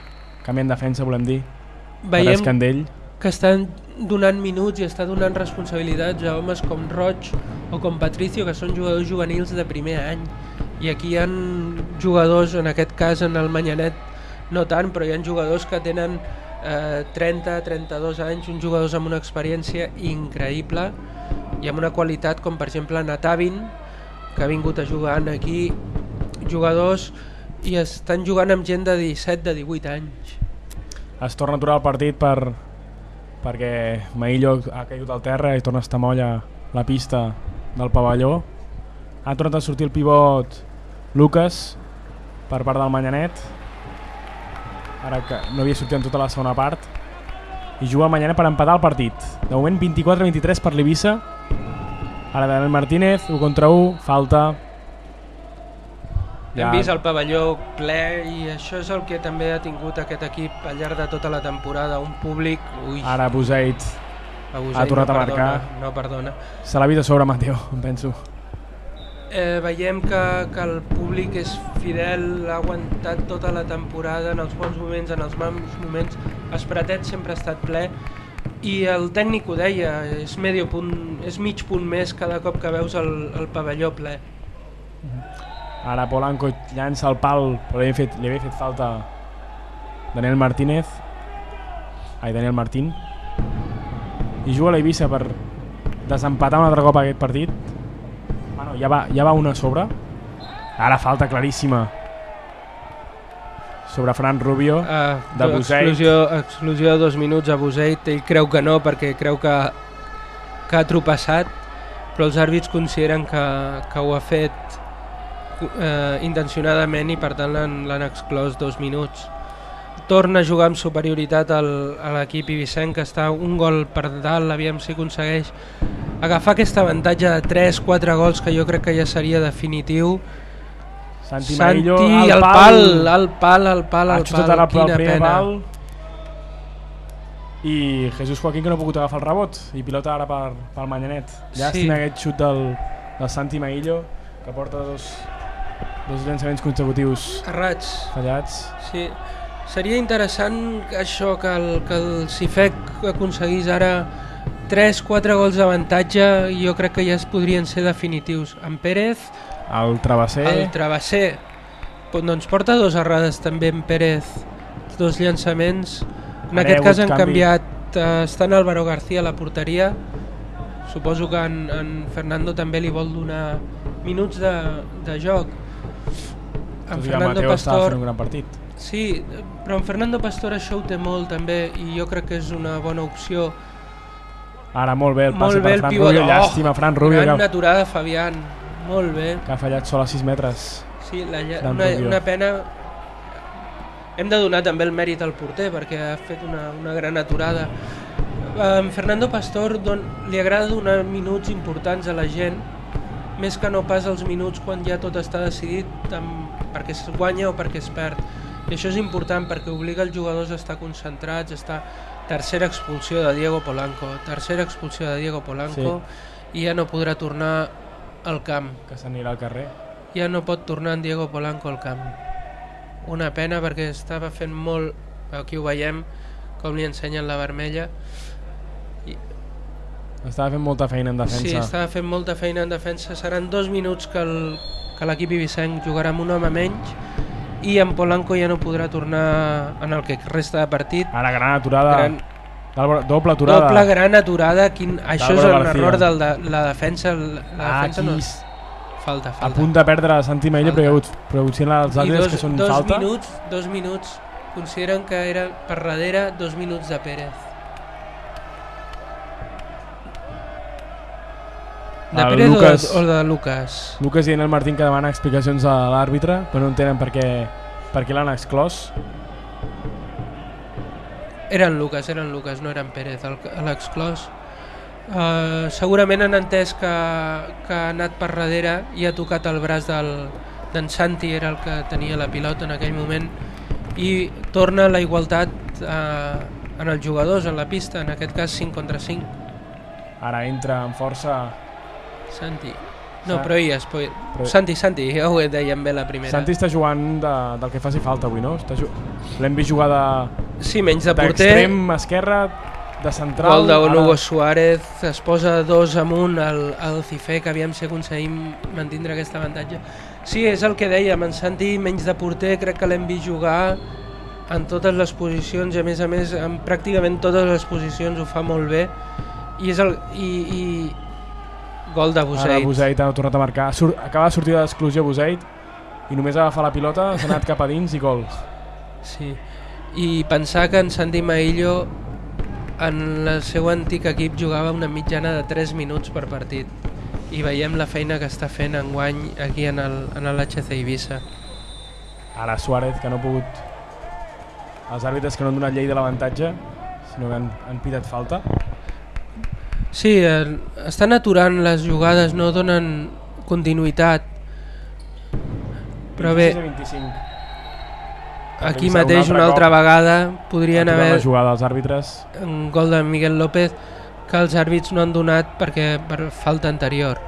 canvi en defensa, volem dir. Veiem Escandell. que estan donant minuts i està donant responsabilitats a homes com Roig o com Patricio, que són jugadors juvenils de primer any. I aquí hi ha jugadors, en aquest cas en el Manyanet no tant, però hi ha jugadors que tenen eh, trenta, trenta-dos anys, uns jugadors amb una experiència increïble i amb una qualitat com per exemple Natavin, que ha vingut a jugar aquí, jugadors, i estan jugant amb gent de disset, de divuit anys. Es torna a aturar el partit per, perquè Maillo ha caigut al terra i torna a estar molla la pista del pavelló. Ha tornat a sortir el pivot Lucas per part del Manyanet, ara que no havia sortit en tota la segona part, i juga el Manyanet per empatar el partit. De moment vint-i-quatre a vint-i-tres per l'Eivissa. Ara Daniel Martínez, u contra u, falta. Ja. Hem vist el pavelló ple i això és el que també ha tingut aquest equip al llarg de tota la temporada, un públic... Ui. Ara Buseit ha tornat no a marcar. Perdona, no perdona. Se l'ha vist a sobre Mateo, em penso. Eh, veiem que, que el públic és fidel, ha aguantat tota la temporada en els bons moments, en els mals moments. Espratet sempre ha estat ple i el tècnic ho deia, és, medio punt, és mig punt més cada cop que veus el, el pavelló ple. Ara Polanco llança el pal, però li havia fet, li havia fet falta Daniel Martínez. Ai, Daniel Martín. I juga l'Eivissa per desempatar un altre cop aquest partit. Bueno, ja va, ja va una a sobre. Ara falta claríssima sobre Fran Rubio, uh, de Buseit. Exclusió, exclusió de dos minuts a Buseit. Ell creu que no, perquè creu que, que ha tropeçat, però els àrbits consideren que, que ho ha fet eh, intencionadament i per tant l'han exclòs dos minuts. Torna a jugar amb superioritat al, a l'equip eivissenc, que està un gol per dalt, aviam si aconsegueix agafar aquest avantatge de tres quatre gols, que jo crec que ja seria definitiu. Santi, Santi Maillo, el pal, el pal, el pal, el pal, quina pena. Pal. I Jesús Joaquín, que no ha pogut agafar el rebot i pilota ara per, pel Manyanet. Llàstima sí. Aquest xut del, del Santi Maillo, que porta dos, dos llançaments consecutius errats, fallats. Sí. Seria interessant això, que el, que el Cifec aconseguís ara tres quatre gols d'avantatge, i jo crec que ja es podrien ser definitius. En Pérez, el Travesser, el Travesser doncs porta dos errades també en Pérez, dos llançaments. En Areu, aquest cas han canvi. canviat, eh, està en Álvaro García a la porteria. Suposo que en, en Fernando també li vol donar minuts de, de joc. En Fernando Pastor fent un gran partit. Sí, però en Fernando Pastor això ho té molt també, i jo crec que és una bona opció. Ara molt bé el passe molt bé per el Fran pivot. Rubio, oh, llàstima Fran Rubio. Gran aturada Fabián, molt bé. Que ha fallat sol a sis metres. Sí, la, una, una pena. Hem de donar també el mèrit al porter, perquè ha fet una, una gran aturada. En Fernando Pastor don, li agrada donar minuts importants a la gent, més que no pas els minuts quan ja tot està decidit, amb, perquè es guanya o perquè es perd. I això és important perquè obliga els jugadors a estar concentrats, a estar... Tercera expulsió de Diego Polanco, tercera expulsió de Diego Polanco, sí. I ja no podrà tornar al camp. Que s'anirà al carrer. Ja no pot tornar en Diego Polanco al camp. Una pena, perquè estava fent molt, aquí ho veiem, com li ensenyen la vermella. I... Estava fent molta feina en defensa. Sí, estava fent molta feina en defensa. Seran dos minuts que l'equip eivissenc jugarà amb un home menys, i en Polanco ja no podrà tornar en el que resta de partit. Ara gran aturada, gran... doble aturada. Doble gran aturada, quin... això és un error de la, la defensa. La ah, defensa no és... Falta, falta. A punt de perdre Santi Maillo, perquè hi ha hagut producció als àrbitres que són dos falta. Minuts, dos minuts, consideren que era per darrere dos minuts de Pérez. De el Pérez Lucas, o, de, o de Lucas? Lucas i Daniel Martín, que demana explicacions a l'àrbitre, però no entenen per què, per què l'han exclòs. Eren Lucas, eren Lucas, no eren Pérez l'exclòs. Uh, segurament han entès que, que ha anat per darrere i ha tocat el braç d'en Santi, era el que tenia la pilota en aquell moment, i torna la igualtat uh, en els jugadors, en la pista, en aquest cas cinc contra cinc. Ara entra amb força Santi. No, Proies, Proies. Però... Santi, Santi, ja ho dèiem bé la primera. Santi està jugant de, del que faci falta avui, no? L'hem vist jugar de... Sí, menys de porter. D'extrem esquerre, de central... Gol de Hugo ara... Suárez, es posa dos amunt al, al Cifé, que aviam si aconseguim mantindre aquest avantatge. Sí, és el que dèiem, en Santi menys de porter, crec que l'hem vist jugar en totes les posicions i a més a més en pràcticament totes les posicions ho fa molt bé i és el... I, i... Gol de Buseit. Ara Buseit ha tornat a marcar, Sur acaba de sortir d'exclusió Buseit i només agafa la pilota, s'ha anat cap a dins i gols. Sí, i pensar que en Santi Maillo en el seu antic equip jugava una mitjana de tres minuts per partit i veiem la feina que està fent enguany aquí en l'H C Eivissa. Ara Suárez, que no ha pogut... Els àrbitres que no han donat llei de l'avantatge, sinó que han, han pitat falta. Sí, eh, estan aturant les jugades, no donen continuïtat. Però bé, aquí mateix una altra vegada podrien haver... la jugada dels àrbitres. Un gol de Miguel López que els àrbits no han donat perquè per falta anterior.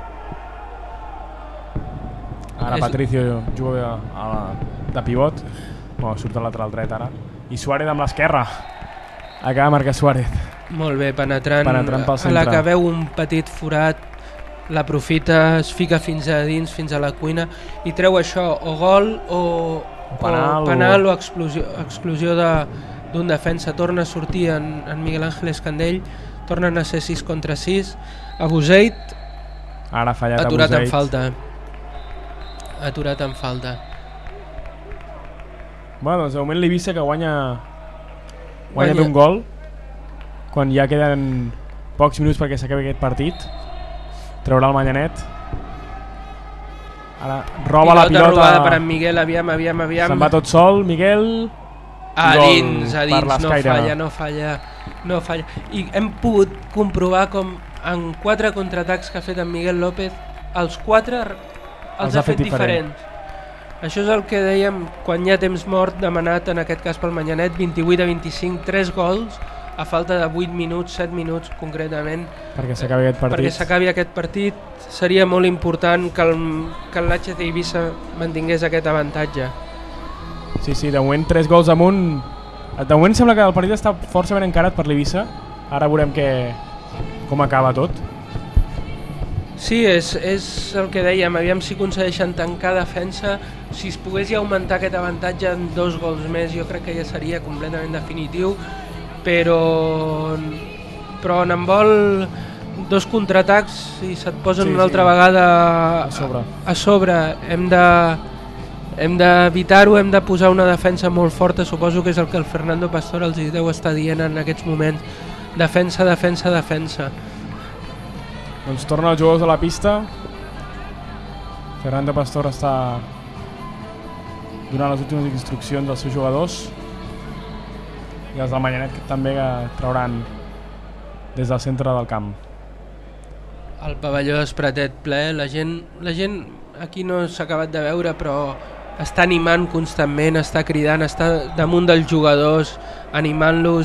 Ara és... Patricio juga a la, de pivot, bueno, surt al lateral dret ara. I Suárez amb l'esquerra. Acaba de marcar Suárez. Molt bé, penetrant, penetrant pel centre. A la que veu un petit forat, l'aprofita, es fica fins a dins, fins a la cuina, i treu això, o gol o, o penal o, penal, o... o exclusió, exclusió d'un de, defensa. Torna a sortir en, en Miguel Ángel Escandell, tornen a ser sis contra sis. A Buseit, ara ha fallat aturat a Buseit. en falta. Aturat en falta. Bueno, doncs de moment l'Eivissa que guanya guanya d'un gol quan ja queden pocs minuts perquè s'acabi aquest partit. Traurà el Manyanet. Ara roba pilota, la pilota robada per en Miguel, aviam, aviam, aviam. Se'n va tot sol, Miguel. A dins, a dins, no falla, no falla, no falla. I hem pogut comprovar com en quatre contraatacs que ha fet en Miguel López, els quatre els, els ha, ha fet, fet diferents. Diferent. Això és el que dèiem quan hi ha temps mort demanat en aquest cas pel Manyanet, vint-i-vuit a vint-i-cinc, tres gols a falta de vuit minuts, set minuts concretament. Perquè s'acabi aquest partit. Perquè s'acabi aquest partit seria molt important que el, que l'H C Eivissa mantingués aquest avantatge. Sí, sí, de moment tres gols amunt. De moment sembla que el partit està força ben encarat per l'Eivissa. Ara veurem que, com acaba tot. Sí, és, és el que dèiem, aviam si aconsegueixen tancar defensa, si es pogués ja augmentar aquest avantatge en dos gols més, jo crec que ja seria completament definitiu, però, però en handbol dos contraatacs i se't posen sí, una altra sí. vegada a sobre, a, a sobre. hem de hem d'evitar-ho, hem de posar una defensa molt forta, suposo que és el que el Fernando Pastor els deu estar dient en aquests moments, defensa, defensa, defensa. Doncs torna els jugadors a la pista. Fernando Pastor està donant les últimes instruccions als seus jugadors i els del Manyanet que també que trauran des del centre del camp. El pavelló d'Espratet ple, la gent, la gent aquí no s'ha acabat de veure però està animant constantment, està cridant, està damunt dels jugadors, animant-los,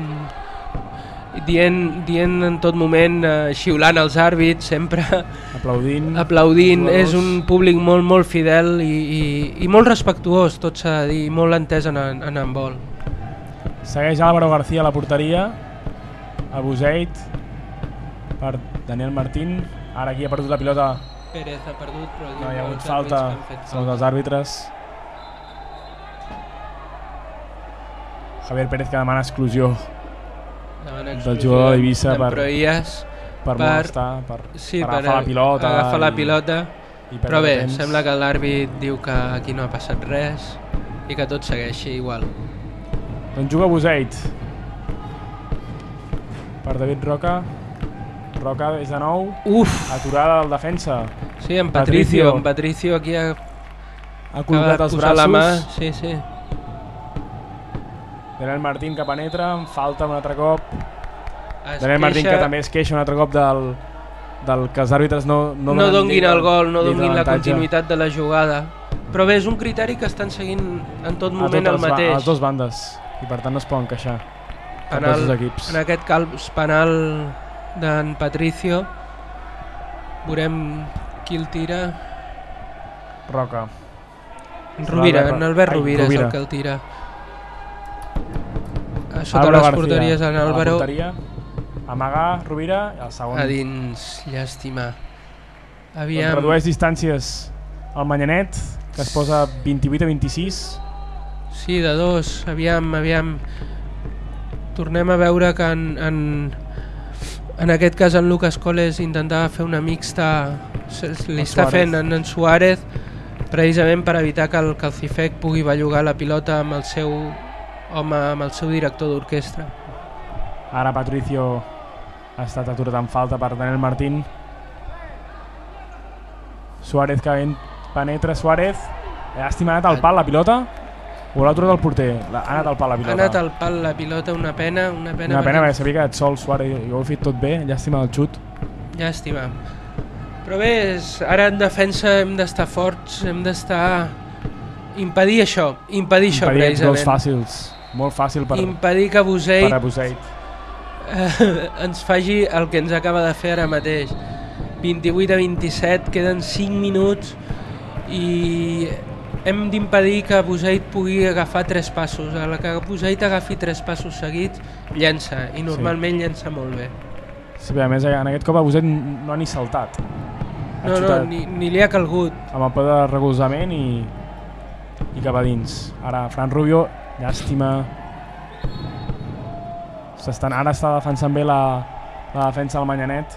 dient, dient en tot moment, eh, xiulant els àrbits, sempre aplaudint, aplaudint. És un públic molt molt fidel i, i, i molt respectuós, tot s'ha de dir, molt entès en, en handbol. Segueix Álvaro García a la porteria, a Buseit per Daniel Martín. Ara aquí ha perdut la pilota Pérez, ha perdut, però no hi ha hagut falta, són els àrbitres. Javier Pérez que demana exclusió del jugador de l'Eivissa per, per molestar, per, sí, per agafar la pilota. Agafar la pilota. I, i però bé, temps. Sembla que l'àrbit diu que aquí no ha passat res i que tot segueixi igual. Doncs juga Buseit per David Roca. Roca és de nou. Uf. Aturada del defensa. Sí, en Patricio. Patricio. En Patricio aquí ha, ha col·locat els braços. La mà. Sí, sí. Daniel Martín que penetra, falta un altre cop. Es Daniel queixa... Martín que també es queixa un altre cop del, del que els àrbitres no, no, no donguin el gol, no donguin la continuïtat de la jugada. Però bé, és un criteri que estan seguint en tot moment el mateix. A les dues bandes, i per tant no es poden queixar penal, els dos equips. En aquest cas penal d'en Patricio, veurem Qui el tira? Roca. Rovira, en Albert Rovira és el que el tira. A sota Álvaro les García, porteries en a la Álvaro. porteria, amagar Rovira i el segon. A dins, llàstima. Doncs Aviam. redueix distàncies al Manyanet, que es posa vint-i-vuit a vint-i-sis. Sí, de dos, aviam, aviam. Tornem a veure que en, en, en aquest cas en Lucas Coles intentava fer una mixta, li està fent en, en Suárez, precisament per evitar que el, que el Cifec pugui bellugar la pilota amb el seu home, amb el seu director d'orquestra. Ara Patricio ha estat aturat en falta per Daniel Martín. Suárez que penetra, Suárez. Ha estimat al pal la pilota o l'ha aturat el porter? Ha anat al pal la pilota. Ha anat al pal la pilota, una pena. Una pena, una pena perquè s'havia quedat sol Suárez i ho ha fet tot bé, llàstima el xut. Llàstima. Però bé, és, ara en defensa hem d'estar forts, hem d'estar... Impedir això, impedir això impedir precisament. gols fàcils, molt fàcil per, impedir que Buseit, per a Buseit. Eh, ens faci el que ens acaba de fer ara mateix. vint-i-vuit a vint-i-set, queden cinc minuts i hem d'impedir que Buseit pugui agafar tres passos. A la que Buseit agafi tres passos seguits, llença, i normalment sí. llença molt bé. Sí, bé, a més en aquest cop a Buseit no ha ni saltat. Ha no, no, ni, ni li ha calgut. Amb el peu de recolzament i, i cap a dins. Ara Fran Rubio, llàstima. S'estan, ara està defensant bé la, la defensa del Manyanet,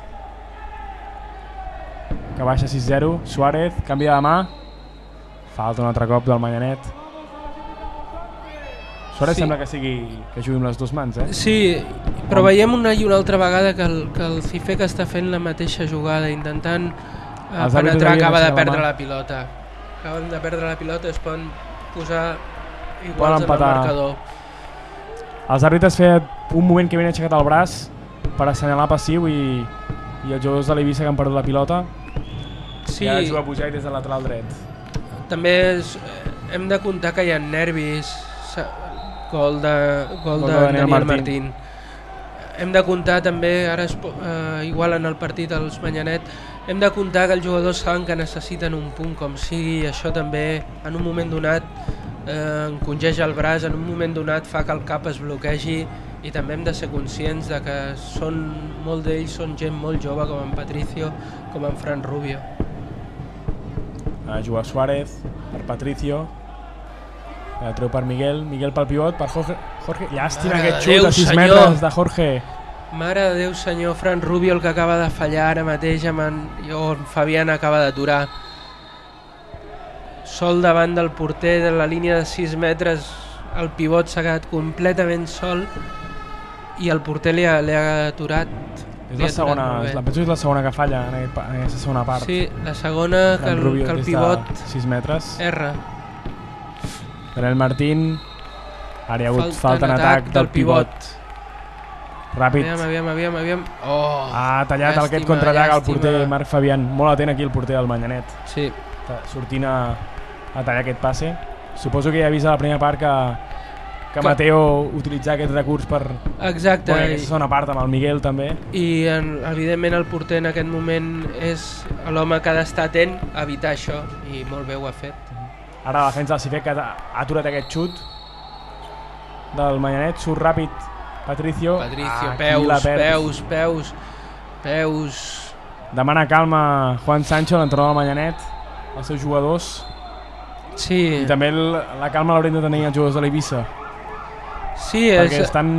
que baixa sis zero. Suárez, canvia de mà, falta un altre cop del Manyanet. Suárez sí. Sembla que sigui que jugui amb les dues mans, eh? Sí, però veiem una i una altra vegada que el, que el Cifec està fent la mateixa jugada, intentant eh, penetrar, acaba de perdre la, la pilota. Acaben de perdre la pilota, es poden posar iguals amb el marcador. Els àrbitres feien un moment que havien aixecat el braç per assenyalar passiu i, i els jugadors de l'Eivissa que han perdut la pilota. Sí. I ara juga Buseit des de lateral dret. També és, hem de comptar que hi ha nervis. Gol de, gol gol de, de Daniel, Daniel Martín. Martín. Hem de comptar també, ara es, eh, igual en el partit als Manyanet, hem de comptar que els jugadors saben que necessiten un punt com sigui, i això també en un moment donat eh, encongeja el braç, en un moment donat fa que el cap es bloquegi, i també hem de ser conscients de que són, molt d'ells són gent molt jove, com en Patricio, com en Fran Rubio. Ara juga Suárez per Patricio, la treu per Miguel, Miguel pel pivot, per Jorge, Jorge. Llàstima aquest xut a sis metres de Jorge. Mare de Déu senyor, Fran Rubio el que acaba de fallar ara mateix, amb en, on Fabián acaba d'aturar. Sol davant del porter de la línia de sis metres, el pivot s'ha quedat completament sol i el porter li ha, li ha aturat. És la segona, la penso que és la segona que falla en, aquest, en aquesta segona part. Sí, la segona que el, Rubio, que el pivot sis metres. erra. Daniel Martín, ara hi ha hagut falta, falta en atac, atac del pivot. pivot. Ràpid. Aviam, aviam, aviam, aviam. Oh, ha tallat llàstima, aquest contrallac al porter Marc Fabián. Molt atent aquí el porter del Manyanet. Sí. Sortint a, a tallar aquest passe. Suposo que ja ha vist a la primera part que, que, que Mateo utilitzar aquest recurs per... Exacte. Bueno, aquesta segona part amb el Miguel també. I en, evidentment el porter en aquest moment és l'home que ha d'estar atent a evitar això, i molt bé ho ha fet. Ara la defensa del Cifec que ha aturat aquest xut del Manyanet, surt ràpid Patricio. Patricio, peus, peus, peus, peus. Demana calma Juan Sancho, l'entrenador del Manyanet, els seus jugadors. Sí. I també el, la calma l'haurem de tenir els jugadors de l'Eivissa. Sí, perquè és... estan...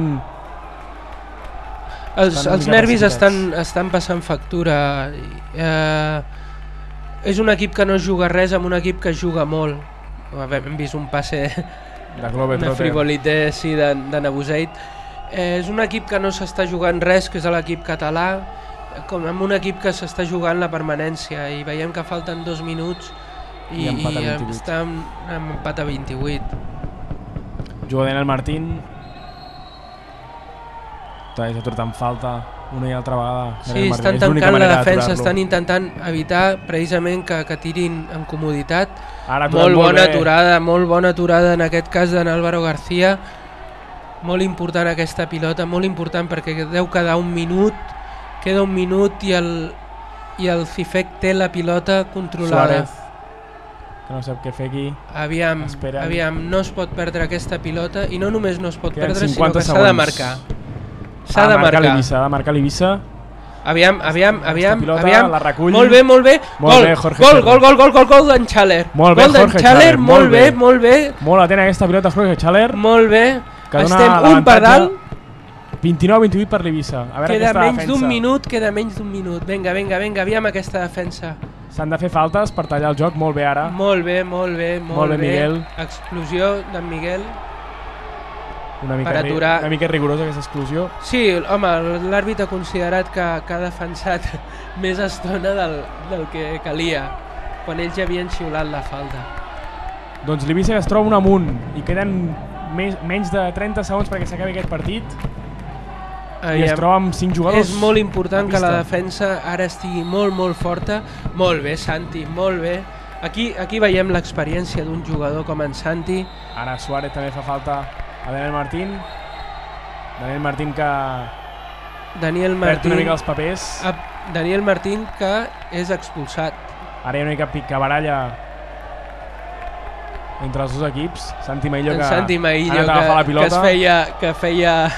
Els, estan els nervis estan, estan passant factura. Eh, és un equip que no juga res amb un equip que juga molt. Hem vist un passe de una frivolité sí, de, de Nabuseit. Eh, és un equip que no s'està jugant res, que és l'equip català, com amb un equip que s'està jugant la permanència, i veiem que falten dos minuts i, i, i està en, en empat a vint-i-vuit. Juga Daniel Martín, s'ha aturat en falta una i altra vegada. Sí, estan tancant la defensa, estan intentant evitar precisament que, que tirin en comoditat. Ara, molt bona molt aturada, molt bona aturada en aquest cas d'en Álvaro García. Molt important aquesta pilota, molt important perquè deu quedar un minut, queda un minut i el, i el Cifec té la pilota controlada. Suárez, que no sap què fer aquí. Aviam, Esperen. aviam, no es pot perdre aquesta pilota i no només no es pot Queden perdre, sinó cinquanta que s'ha de segons. marcar. S'ha Ha de marcar marcar. l'Eivissa, ha de marcar l'Eivissa. Aviam, aviam, aviam, pilota aviam. la recull. Molt bé, molt bé. Molt Gol, bé, Jorge gol, Scherrer. gol, gol, gol, gol, gol d'en Xaler. Molt bé, Gol d'en Jorge Xaler, Scherrer, molt molt bé, bé. molt bé. Molt atent aquesta pilota Jorge Scherrer. Molt bé. Que dona Estem un l'avantatge. per dalt. vint-i-nou a vint-i-vuit per l'Eivissa. A veure Queda aquesta menys defensa. d'un minut, queda menys d'un minut. Vinga, vinga, vinga, aviam aquesta defensa. S'han de fer faltes per tallar el joc, molt bé ara. Molt bé, molt bé, molt, Molt bé, bé. Miguel. Explosió d'en Miguel. Una mica, per aturar- una mica rigorosa aquesta exclusió. Sí, home, l'àrbit ha considerat que, que ha defensat més estona del, del que calia, quan ells ja havien xiulat la falta. Doncs l'Eivissa ja es troba un amunt i queden més, menys de trenta segons perquè s'acabi aquest partit. I es troba amb cinc jugadors. És molt important a que la pista. defensa ara estigui molt, molt forta. Molt bé, Santi, molt bé. Aquí, aquí veiem l'experiència d'un jugador com en Santi. Ara Suárez també fa falta a Daniel Martín. Daniel Martín que Daniel perd Martín, una mica els papers. a, Daniel Martín que és expulsat. Ara hi ha una mica picabaralla entre els dos equips. Santi Maillo En que Santi Maillo ha anat a agafar la que, que pilota. es feia... Que feia...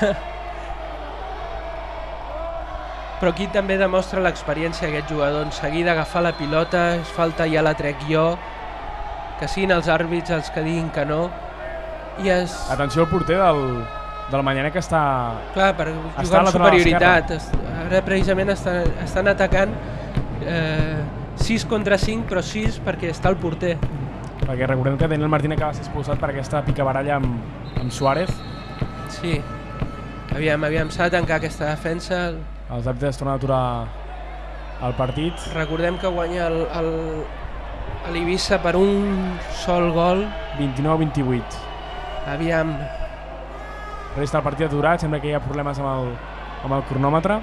Però aquí també demostra l'experiència d'aquest jugador. En seguida agafar la pilota, és falta, ja la trec jo. Que siguin els àrbits els que diguin que no. I es... Atenció al porter del, del Manyanet que està... Clar, per Està jugar a amb la lateral superioritat. Es- Ara precisament estan, estan atacant eh, sis contra cinc, però sis perquè està el porter. Perquè recordem que Daniel Martín acaba de ser expulsat per aquesta picabaralla amb, amb Suárez. Sí. Aviam, aviam, s'ha de tancar aquesta defensa. Els àrbitres tornen a aturar el partit. Recordem que guanya el, el, l'Eivissa per un sol gol. vint-i-nou a vint-i-vuit. Aviam, Resta el partit aturat, sembla que hi ha problemes amb el, amb el cronòmetre.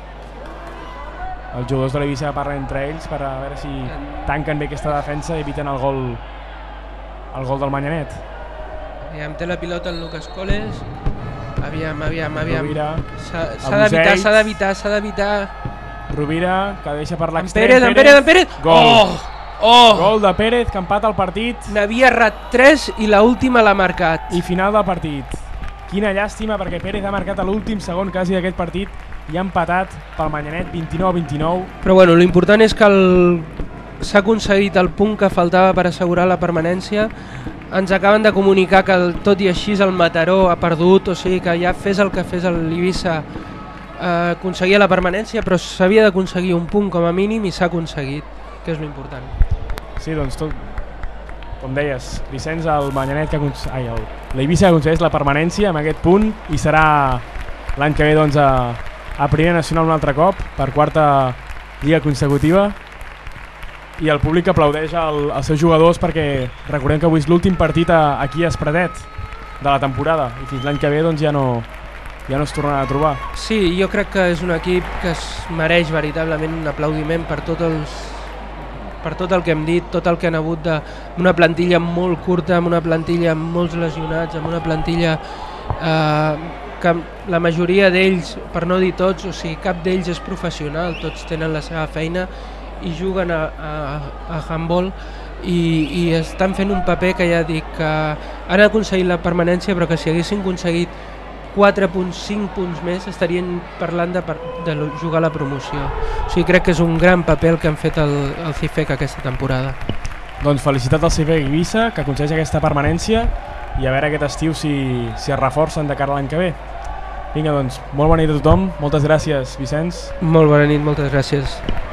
Els jugadors de l'Eivissa parlen entre ells per a veure si tanquen bé aquesta defensa i eviten el gol, el gol del Manyanet. aviam, té la pilota el Lucas Coles. Aviam, aviam, aviam. Rovira, S'ha s'ha d'evitar, Abusells. s'ha d'evitar, s'ha d'evitar. Rovira, que deixa per En l'extrem. Pérez, en Pérez, en Pérez! Gol. Oh! Oh! Gol de Pérez, que empata el partit. N'havia errat tres i l'última l'ha marcat. I final del partit. Quina llàstima, perquè Pérez ha marcat a l'últim segon quasi d'aquest partit i ha empatat pel Manyanet vint-i-nou a vint-i-nou. Però bueno, l'important és que el... s'ha aconseguit el punt que faltava per assegurar la permanència. Ens acaben de comunicar que el, tot i així el Mataró ha perdut, o sigui que ja fes el que fes l'Eivissa eh, aconseguia la permanència, però s'havia d'aconseguir un punt com a mínim i s'ha aconseguit, que és l'important. Sí, doncs tot, com deies, Vicenç, el Manyanet que acons... Ai, el... l'Eivissa aconsegueix la permanència amb aquest punt i serà l'any que ve doncs, a, a Primera Nacional un altre cop per quarta lliga consecutiva. I el públic aplaudeix el, els seus jugadors perquè recordem que avui és l'últim partit a, aquí a Espredet de la temporada i fins l'any que ve doncs, ja no ja no es tornaran a trobar. Sí, jo crec que és un equip que es mereix veritablement un aplaudiment per tot, els, per tot el que hem dit, tot el que han hagut de... una plantilla molt curta, amb una plantilla amb molts lesionats, amb una plantilla eh, que la majoria d'ells, per no dir tots, o sigui, cap d'ells és professional, tots tenen la seva feina i juguen a, a, a handball i, i estan fent un paper que ja dic que han aconseguit la permanència, però que si haguessin aconseguit quatre punts, cinc punts més estarien parlant de, de jugar la promoció. O sigui, crec que és un gran paper el que han fet el, el Cifec aquesta temporada. Doncs felicitat al Cifec Eivissa, que aconsegueix aquesta permanència i a veure aquest estiu si, si es reforcen de cara a l'any que ve. Vinga, doncs, molt bona nit a tothom. Moltes gràcies, Vicenç. Molt bona nit, moltes gràcies.